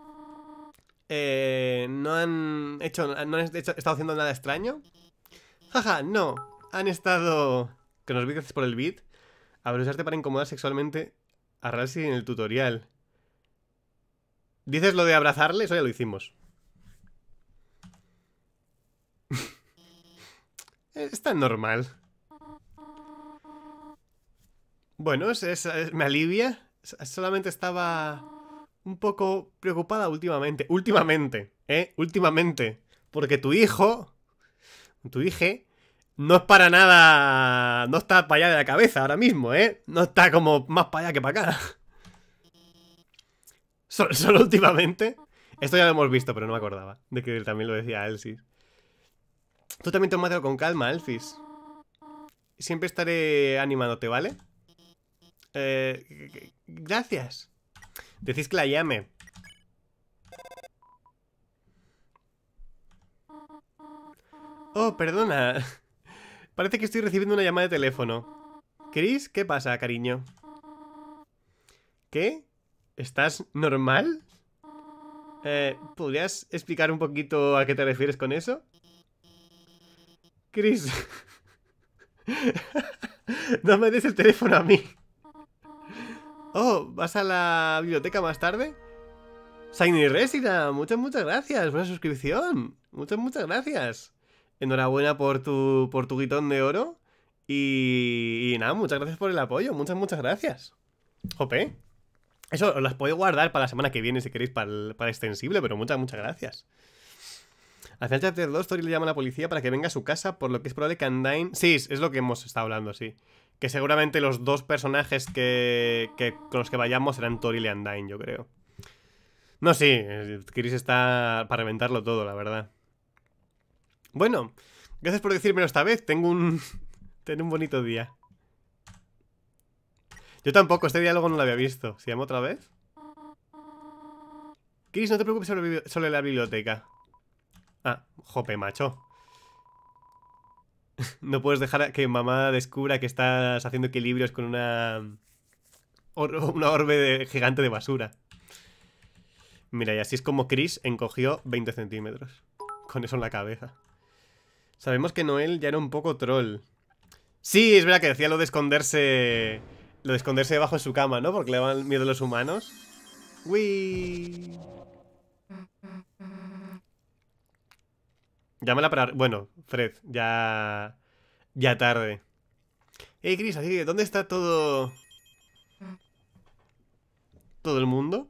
Eh, ¿No han hecho, no han hecho, estado haciendo nada extraño? Jaja, no. Han estado... Que nos vi gracias por el beat. Abusarte para incomodar sexualmente a Ralsei en el tutorial. ¿Dices lo de abrazarle? Eso ya lo hicimos. Es tan normal. Bueno, es, es, es, me alivia. Solamente estaba un poco preocupada últimamente. Últimamente, ¿eh? Últimamente. Porque tu hijo, tu hije, no es para nada... No está para allá de la cabeza ahora mismo, ¿eh? No está como más para allá que para acá. Solo, solo últimamente. Esto ya lo hemos visto, pero no me acordaba de que también lo decía Elsis. Tú también tómatelo con calma, Elfis. Siempre estaré animándote, ¿vale? Eh, gracias. Decís que la llame. Oh, perdona. Parece que estoy recibiendo una llamada de teléfono. ¿Chris? ¿Qué pasa, cariño? ¿Qué? ¿Estás normal? Eh, ¿podrías explicar un poquito a qué te refieres con eso? Chris. No me des el teléfono a mí. Oh, ¿vas a la biblioteca más tarde? Shiny Resina, muchas, muchas gracias. Buena suscripción. Muchas, muchas gracias. Enhorabuena por tu, por tu guitón de oro. Y, y nada, muchas gracias por el apoyo. Muchas, muchas gracias. Jope. Eso os las podéis guardar para la semana que viene si queréis para el, para el extensible, pero muchas, muchas gracias. Al final chapter dos, Tori le llama a la policía para que venga a su casa, por lo que es probable que Undyne... Sí, es lo que hemos estado hablando, sí. Que seguramente los dos personajes que, que con los que vayamos serán Tori y Undyne, yo creo. No, sí, Chris está para reventarlo todo, la verdad. Bueno, gracias por decírmelo esta vez. Tengo un... Tengo un bonito día. Yo tampoco, este diálogo no lo había visto. ¿Se llama otra vez? Chris, no te preocupes sobre, sobre la biblioteca. Ah, jope, macho. No puedes dejar que mamá descubra que estás haciendo equilibrios con una... Or una orbe de, gigante de basura. Mira, y así es como Chris encogió veinte centímetros. Con eso en la cabeza. Sabemos que Noel ya era un poco troll. Sí, es verdad que decía lo de esconderse... Lo de esconderse debajo de su cama, ¿no? Porque le daban miedo a los humanos. ¡Uy! Llámala para... Bueno, Fred, ya... Ya tarde. Hey, Chris, así que ¿dónde está todo... todo el mundo?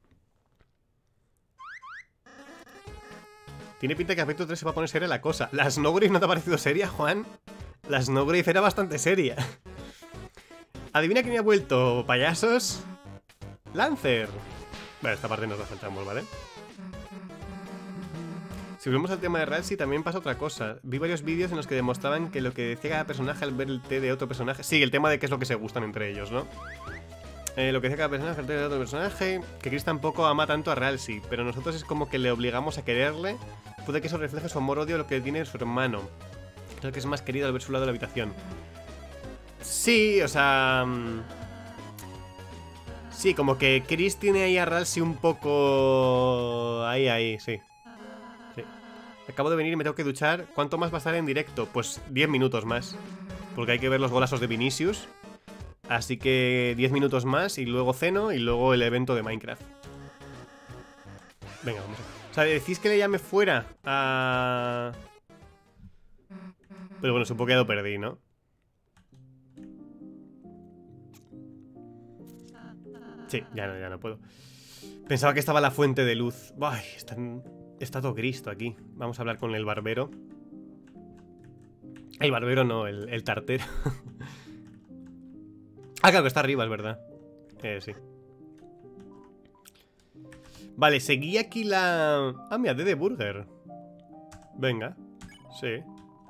Tiene pinta que aspecto tres se va a poner seria la cosa. ¿La Snowgrave no te ha parecido seria, Juan? La Snowgrave era bastante seria. Adivina quién ha vuelto, payasos. Lancer. Bueno, esta parte nos la saltamos, ¿vale? Si volvemos al tema de Ralsei, también pasa otra cosa. Vi varios vídeos en los que demostraban que lo que decía cada personaje al ver el té de otro personaje... Sí, el tema de qué es lo que se gustan entre ellos, ¿no? Eh, lo que decía cada personaje al té de otro personaje... Que Chris tampoco ama tanto a Ralsei, pero nosotros es como que le obligamos a quererle. Puede que eso refleje su amor-odio a lo que tiene su hermano. Creo que es más querido al ver su lado de la habitación. Sí, o sea... Sí, como que Chris tiene ahí a Ralsei un poco... Ahí, ahí, sí. Sí. Acabo de venir y me tengo que duchar. ¿Cuánto más va a estar en directo? Pues diez minutos más. Porque hay que ver los golazos de Vinicius. Así que diez minutos más y luego ceno y luego el evento de Minecraft. Venga, vamos a... O sea, decís que le llame fuera a... Pero bueno, supongo que ya lo perdí, ¿no? Sí, ya no, ya no puedo. Pensaba que estaba la fuente de luz. Ay, está, está todo Cristo aquí. Vamos a hablar con el barbero. El barbero no, el, el tartero. Ah, claro que está arriba, es verdad. Eh, sí. Vale, seguí aquí la... Ah, mira, D D Burger. Venga, sí.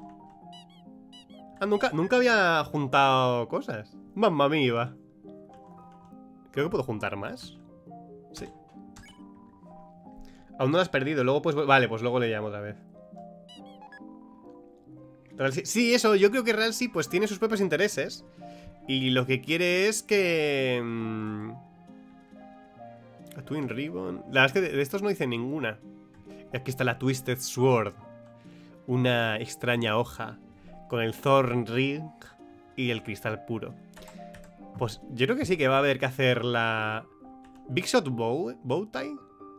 Ah, nunca, nunca había juntado cosas. Mamma mía. Creo que puedo juntar más. Sí. Aún no lo has perdido. Luego pues... Vale, pues luego le llamo otra vez. Ralsei. Sí, eso. Yo creo que Ralsei pues tiene sus propios intereses. Y lo que quiere es que... Mmm, a Twin Ribbon... La verdad es que de, de estos no hice ninguna. Aquí está la Twisted Sword. Una extraña hoja. Con el Thorn Ring y el cristal puro. Pues yo creo que sí que va a haber que hacer la... Big Shot Bow... Bowtie.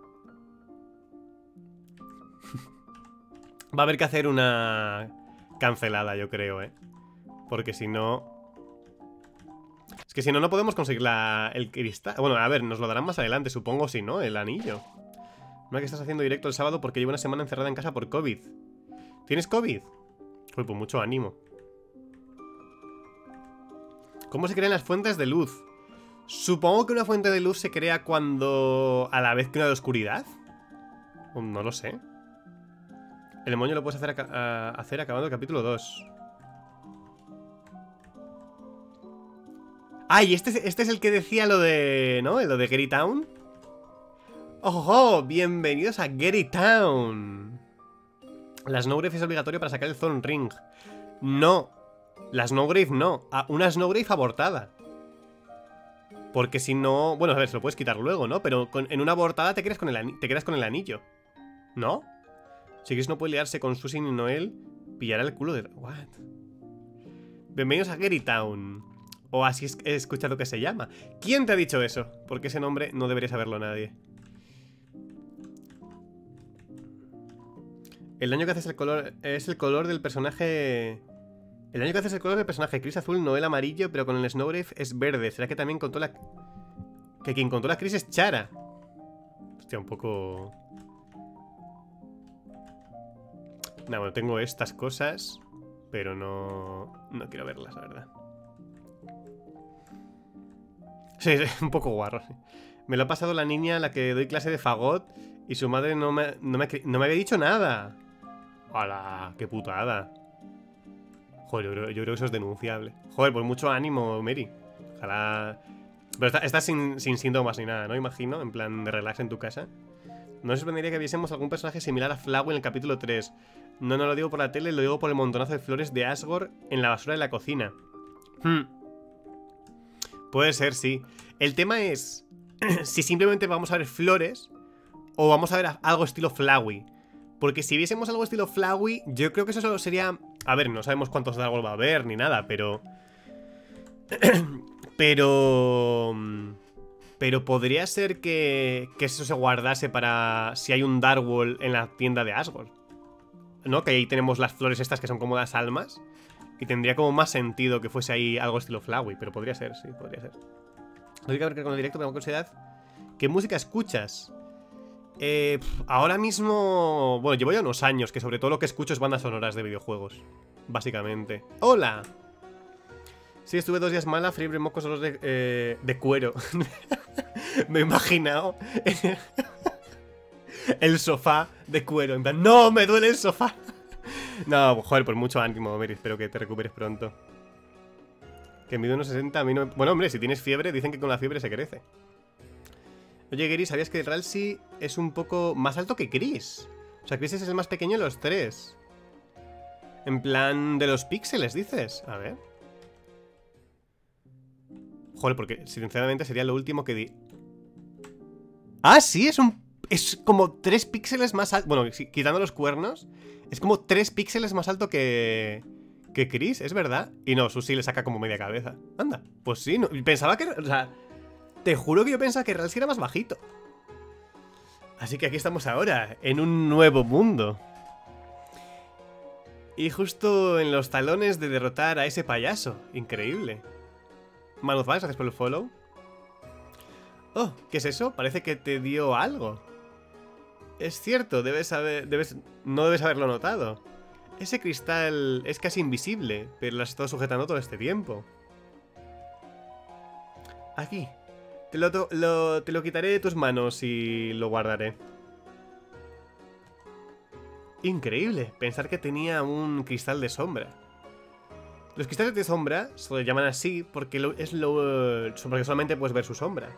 Va a haber que hacer una... cancelada, yo creo, ¿eh? Porque si no... Es que si no, no podemos conseguir la... el cristal... Bueno, a ver, nos lo darán más adelante, supongo, si no, el anillo. No es que estás haciendo directo el sábado porque llevo una semana encerrada en casa por COVID. ¿Tienes COVID? Uy, pues mucho ánimo. ¿Cómo se crean las fuentes de luz? Supongo que una fuente de luz se crea cuando... a la vez que una de oscuridad. No lo sé. El demonio lo puedes hacer, a, a, hacer acabando el capítulo dos. Ah, y este, este es el que decía lo de... ¿no? Lo de Gary Town. ¡Ojo! Bienvenidos a Gary Town. La Snowgrave es obligatorio para sacar el Thorn Ring. No. La Snowgrave no. Ah, una Snowgrave abortada. Porque si no... Bueno, a ver, se lo puedes quitar luego, ¿no? Pero con, en una abortada te quedas con el, te quedas con el anillo. ¿No? Si Chris no puede liarse con Susan y Noel, pillará el culo de... ¿What? Bienvenidos a Gary Town. O así es, he escuchado que se llama. ¿Quién te ha dicho eso? Porque ese nombre no debería saberlo nadie. El daño que haces el color... Es el color del personaje... El daño que haces el color del personaje. Chris azul, Noel amarillo, pero con el Snowgrave es verde. ¿Será que también contó la... Que quien contó la Chris es Chara? Hostia, un poco... No, bueno, tengo estas cosas, pero no... No quiero verlas, la verdad. Sí, sí, un poco guarro. Sí. Me lo ha pasado la niña a la que doy clase de fagot y su madre no me, no me, no me había dicho nada. ¡Hala! ¡Qué putada! Joder, yo creo, yo creo que eso es denunciable. Joder, pues mucho ánimo, Mary. Ojalá... Pero estás está sin, sin síntomas ni nada, ¿no? Imagino, en plan de relax en tu casa. No me sorprendería que viésemos algún personaje similar a Flaggy en el capítulo tres. No, no lo digo por la tele, lo digo por el montonazo de flores de Asgore en la basura de la cocina. Hmm. Puede ser, sí. El tema es si simplemente vamos a ver flores o vamos a ver algo estilo Flaggy. Porque si viésemos algo estilo Flaggy, yo creo que eso solo sería... A ver, no sabemos cuántos dragos va a haber ni nada, pero... pero... Pero podría ser que, que eso se guardase para si hay un Darkwall en la tienda de Asgore, ¿no? Que ahí tenemos las flores estas que son como las almas. Y tendría como más sentido que fuese ahí algo estilo Flaggy. Pero podría ser, sí, podría ser. No hay que ver con el directo, pero con curiosidad. ¿Qué música escuchas? Eh, pff, ahora mismo... Bueno, llevo ya unos años que sobre todo lo que escucho es bandas sonoras de videojuegos. Básicamente. ¡Hola! Sí, estuve dos días mala, fiebre, mocos, dolor de, eh, de cuero. Me he imaginado el sofá de cuero. En plan, ¡no! ¡Me duele el sofá! No, joder, pues mucho ánimo, Mary. Espero que te recuperes pronto. Que mide unos sesenta, a mí no me... Bueno, hombre, si tienes fiebre, dicen que con la fiebre se crece. Oye, Gary, ¿sabías que Ralsei es un poco más alto que Chris? O sea, Chris es el más pequeño de los tres. En plan, de los píxeles, dices. A ver. Joder, porque sinceramente sería lo último que di... Ah, sí, es un... Es como tres píxeles más alto. Bueno, quitando los cuernos, es como tres píxeles más alto que... Que Chris, es verdad. Y no, Susie le saca como media cabeza. Anda, pues sí, no, pensaba que... O sea, te juro que yo pensaba que Ralsei era más bajito. Así que aquí estamos ahora, en un nuevo mundo. Y justo en los talones de derrotar a ese payaso. Increíble. Manuzvals, gracias por el follow. Oh, ¿qué es eso? Parece que te dio algo. Es cierto, debes haber... Debes, no debes haberlo notado. Ese cristal es casi invisible, pero lo has estado sujetando todo este tiempo. Aquí. Te lo, lo, te lo quitaré de tus manos y lo guardaré. Increíble, pensar que tenía un cristal de sombra. Los cristales de sombra se lo llaman así porque lo, es lo, porque solamente puedes ver su sombra.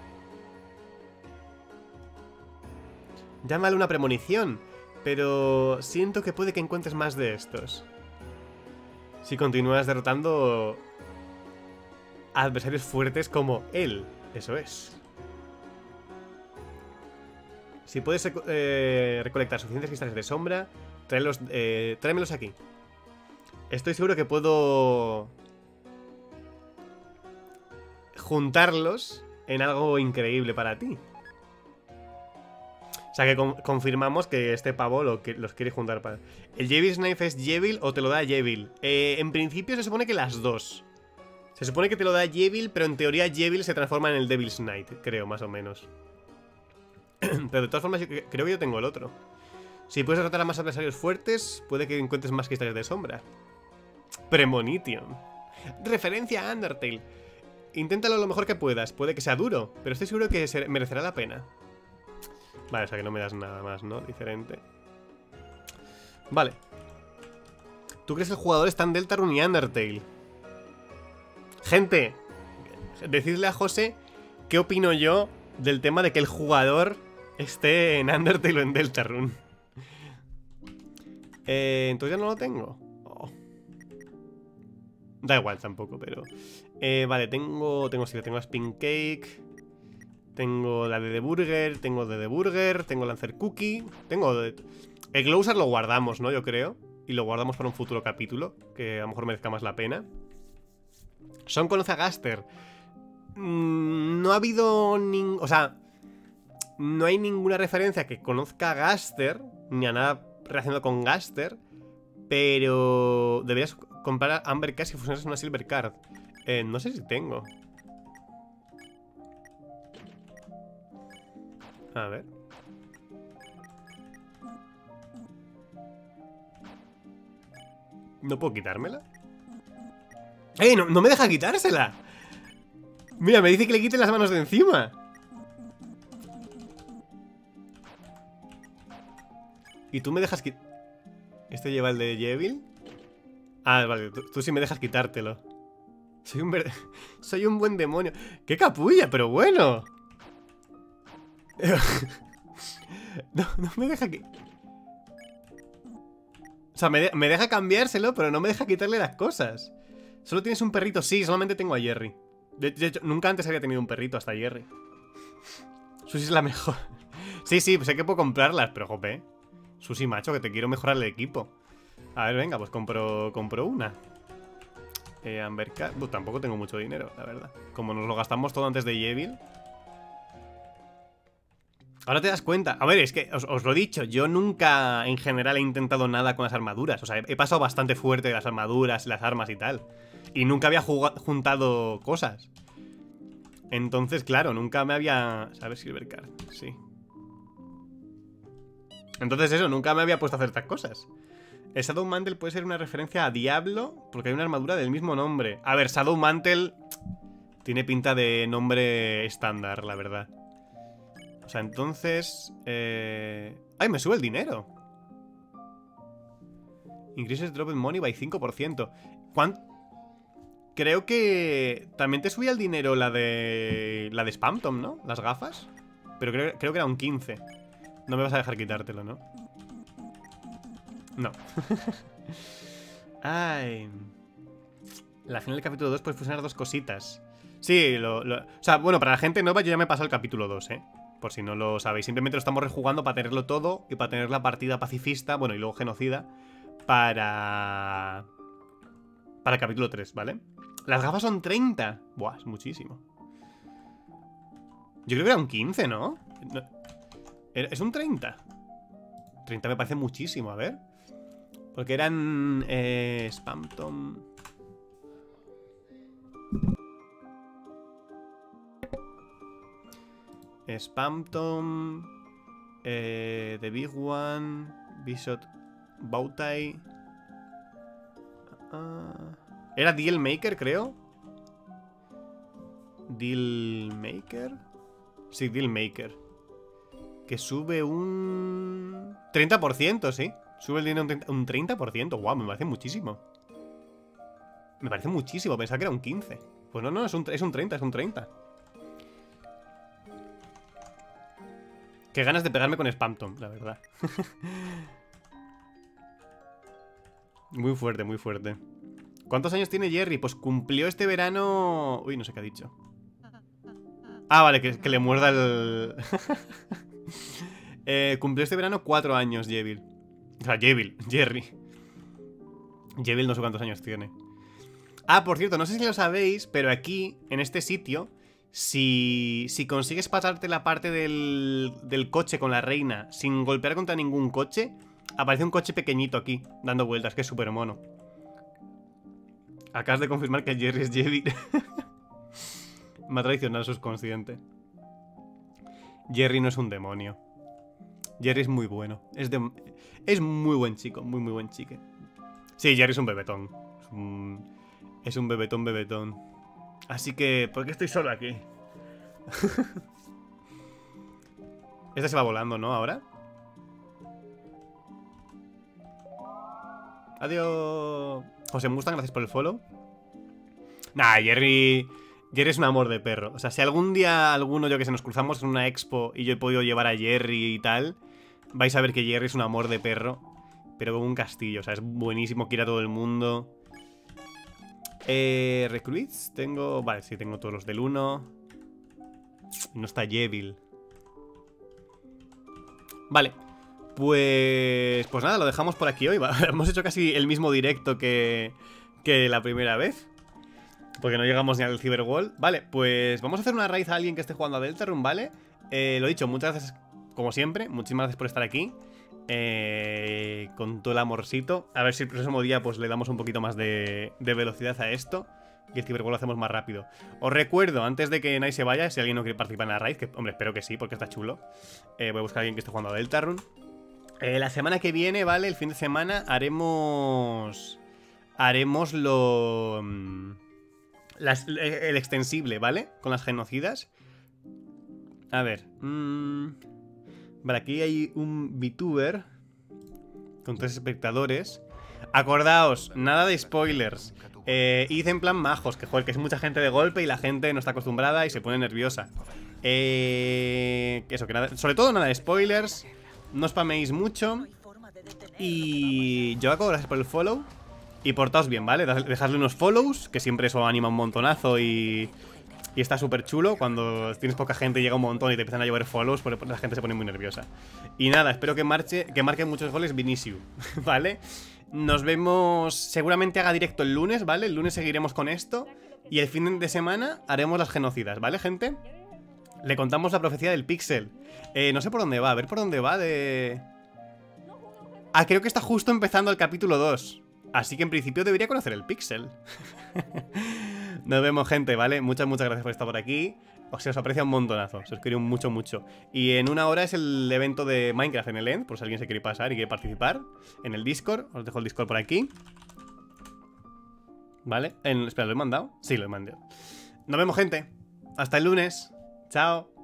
Llámale una premonición, pero siento que puede que encuentres más de estos. Si continúas derrotando a adversarios fuertes como él, eso es. Si puedes eh, recolectar suficientes cristales de sombra, tráelos, eh, tráemelos aquí. Estoy seguro que puedo juntarlos en algo increíble para ti. O sea que con confirmamos que este pavo lo que los quiere juntar para... ¿El Devil's Knife es Devil o te lo da Devil? Eh, en principio se supone que las dos. Se supone que te lo da Devil, pero en teoría Devil se transforma en el Devil's Knight, creo, más o menos. Pero de todas formas, yo creo que yo tengo el otro. Si puedes derrotar a más adversarios fuertes, puede que encuentres más cristales de sombra. Premonition. Referencia a Undertale. Inténtalo lo mejor que puedas, puede que sea duro, pero estoy seguro que merecerá la pena. Vale, o sea que no me das nada más, ¿no? Diferente. Vale. ¿Tú crees que el jugador está en Deltarune y Undertale? Gente, decidle a José qué opino yo del tema de que el jugador esté en Undertale o en Deltarune. Eh, entonces ya no lo tengo. Oh. Da igual tampoco, pero... Eh, vale, tengo... Tengo, sí, tengo a Spin Cake... Tengo la de The Burger, tengo de The Burger, tengo Lancer Cookie, tengo... De... El Glowsar lo guardamos, ¿no? Yo creo. Y lo guardamos para un futuro capítulo, que a lo mejor merezca más la pena. Son conoce a Gaster. Mm, no ha habido ningún... O sea, no hay ninguna referencia que conozca a Gaster, ni a nada relacionado con Gaster, pero deberías comprar a Amber Card si fusionas una Silver Card. Eh, no sé si tengo... A ver. ¿No puedo quitármela? ¡Eh! No, no me deja quitársela. Mira, me dice que le quite las manos de encima. ¿Y tú me dejas quitar? ¿Este lleva el de Devil? Ah, vale, tú, tú sí me dejas quitártelo. Soy un ver... Soy un buen demonio. ¡Qué capulla! Pero bueno. No, no me deja que... O sea, me, de me deja cambiárselo, pero no me deja quitarle las cosas. ¿Solo tienes un perrito? Sí, solamente tengo a Jerry. De, de hecho, nunca antes había tenido un perrito, hasta Jerry. Susi es la mejor. Sí, sí, pues sé que puedo comprarlas, pero jope. Susi, macho, que te quiero mejorar el equipo. A ver, venga, pues compro, compro una. Eh, Amber Card. Pues tampoco tengo mucho dinero, la verdad. Como nos lo gastamos todo antes de Devil. Ahora te das cuenta. A ver, es que os, os lo he dicho. Yo nunca, en general, he intentado nada con las armaduras. O sea, he, he pasado bastante fuerte de las armaduras, las armas y tal. Y nunca había juntado cosas. Entonces, claro, nunca me había... ¿Sabes? Silver Card, sí. Entonces eso, nunca me había puesto a hacer estas cosas. El Shadow Mantle puede ser una referencia a Diablo, porque hay una armadura del mismo nombre. A ver, Shadow Mantle tiene pinta de nombre estándar, la verdad. O sea, entonces... Eh... ¡Ay, me sube el dinero! Increases drop in money by cinco por ciento. ¿Cuánto? Creo que también te subía el dinero la de... La de Spamtom, ¿no? Las gafas. Pero creo, creo que era un quince. No me vas a dejar quitártelo, ¿no? No. Ay. La final del capítulo dos puedes fusionar dos cositas. Sí, lo, lo... O sea, bueno, para la gente nueva yo ya me he pasado el capítulo dos, ¿eh? Por si no lo sabéis. Simplemente lo estamos rejugando para tenerlo todo y para tener la partida pacifista, bueno, y luego genocida, para... Para el capítulo tres, ¿vale? Las gafas son treinta. Buah, es muchísimo. Yo creo que era un quince, ¿no? no es un treinta. treinta me parece muchísimo, a ver. Porque eran... Eh, Spamtom... Spamtom... Eh, The Big One... Bishop... Bowtie... Uh, ¿Era Deal Maker, creo? Deal Maker... Sí, Deal Maker. Que sube un... treinta por ciento, sí. Sube el dinero un treinta por ciento. Guau, me parece muchísimo. Me parece muchísimo. Pensaba que era un quince. Pues no, no, es un, es un treinta, es un treinta. Qué ganas de pegarme con Spamtom, la verdad. Muy fuerte, muy fuerte. ¿Cuántos años tiene Jerry? Pues cumplió este verano... Uy, no sé qué ha dicho. Ah, vale, que, que le muerda el... eh, cumplió este verano cuatro años, Jevil. O sea, Jevil, Jerry. Jevil no sé cuántos años tiene. Ah, por cierto, no sé si lo sabéis, pero aquí, en este sitio, si, si consigues pasarte la parte del, del coche con la reina sin golpear contra ningún coche, aparece un coche pequeñito aquí, dando vueltas, que es súper mono. Acabas de confirmar que Jerry es Jevil. Me ha traicionado el subconsciente. Jerry no es un demonio. Jerry es muy bueno. Es, de... es muy buen chico, muy muy buen chique. Sí, Jerry es un bebetón. Es un, es un bebetón, bebetón. Así que, ¿por qué estoy solo aquí? Este se va volando, ¿no? Ahora. Adiós. José Mustang, gracias por el follow. Nah, Jerry... Jerry es un amor de perro. O sea, si algún día alguno, yo que sé, nos cruzamos en una expo y yo he podido llevar a Jerry y tal, vais a ver que Jerry es un amor de perro, pero como un castillo. O sea, es buenísimo, quiere a todo el mundo. Eh, recruits, tengo... Vale, sí, tengo todos los del uno. No está Jevil. Vale. Pues... Pues nada, lo dejamos por aquí hoy. Hemos hecho casi el mismo directo que, que la primera vez, porque no llegamos ni al Cyberwall. Vale, pues vamos a hacer una raid a alguien que esté jugando a Deltarune, ¿vale? Eh, lo dicho, muchas gracias, como siempre. Muchísimas gracias por estar aquí. Eh, con todo el amorcito. A ver si el próximo día pues le damos un poquito más de, de velocidad a esto y el Cyberwall lo hacemos más rápido. Os recuerdo, antes de que nadie se vaya, si alguien no quiere participar en la raid, que hombre, espero que sí, porque está chulo, eh, voy a buscar a alguien que esté jugando a Deltarune. Eh, la semana que viene, ¿vale? El fin de semana haremos... Haremos lo... Las, el extensible, ¿vale? Con las genocidas. A ver. Mmm, vale, aquí hay un VTuber con tres espectadores. Acordaos, nada de spoilers. Eh, id en plan majos, que joder, que es mucha gente de golpe y la gente no está acostumbrada y se pone nerviosa. Eh, eso, que nada, sobre todo nada de spoilers. No spaméis mucho. Y yo hago gracias por el follow. Y portaos bien, ¿vale? Dejadle unos follows, que siempre eso anima un montonazo y, y está súper chulo. Cuando tienes poca gente y llega un montón y te empiezan a llover follows, porque la gente se pone muy nerviosa. Y nada, espero que marche, que marque muchos goles Vinicius, ¿vale? Nos vemos, seguramente haga directo el lunes, ¿vale? El lunes seguiremos con esto. Y el fin de semana haremos las genocidas, ¿vale, gente? Le contamos la profecía del Pixel. Eh, no sé por dónde va, a ver por dónde va de... Ah, creo que está justo empezando el capítulo dos. Así que en principio debería conocer el Pixel. Nos vemos, gente, ¿vale? Muchas, muchas gracias por estar por aquí. O sea, os aprecia un montonazo. Se os quiere mucho, mucho. Y en una hora es el evento de Minecraft en el End, por si alguien se quiere pasar y quiere participar. En el Discord. Os dejo el Discord por aquí. ¿Vale? En... Espera, ¿lo he mandado? Sí, lo he mandado. Nos vemos, gente. Hasta el lunes. Chao.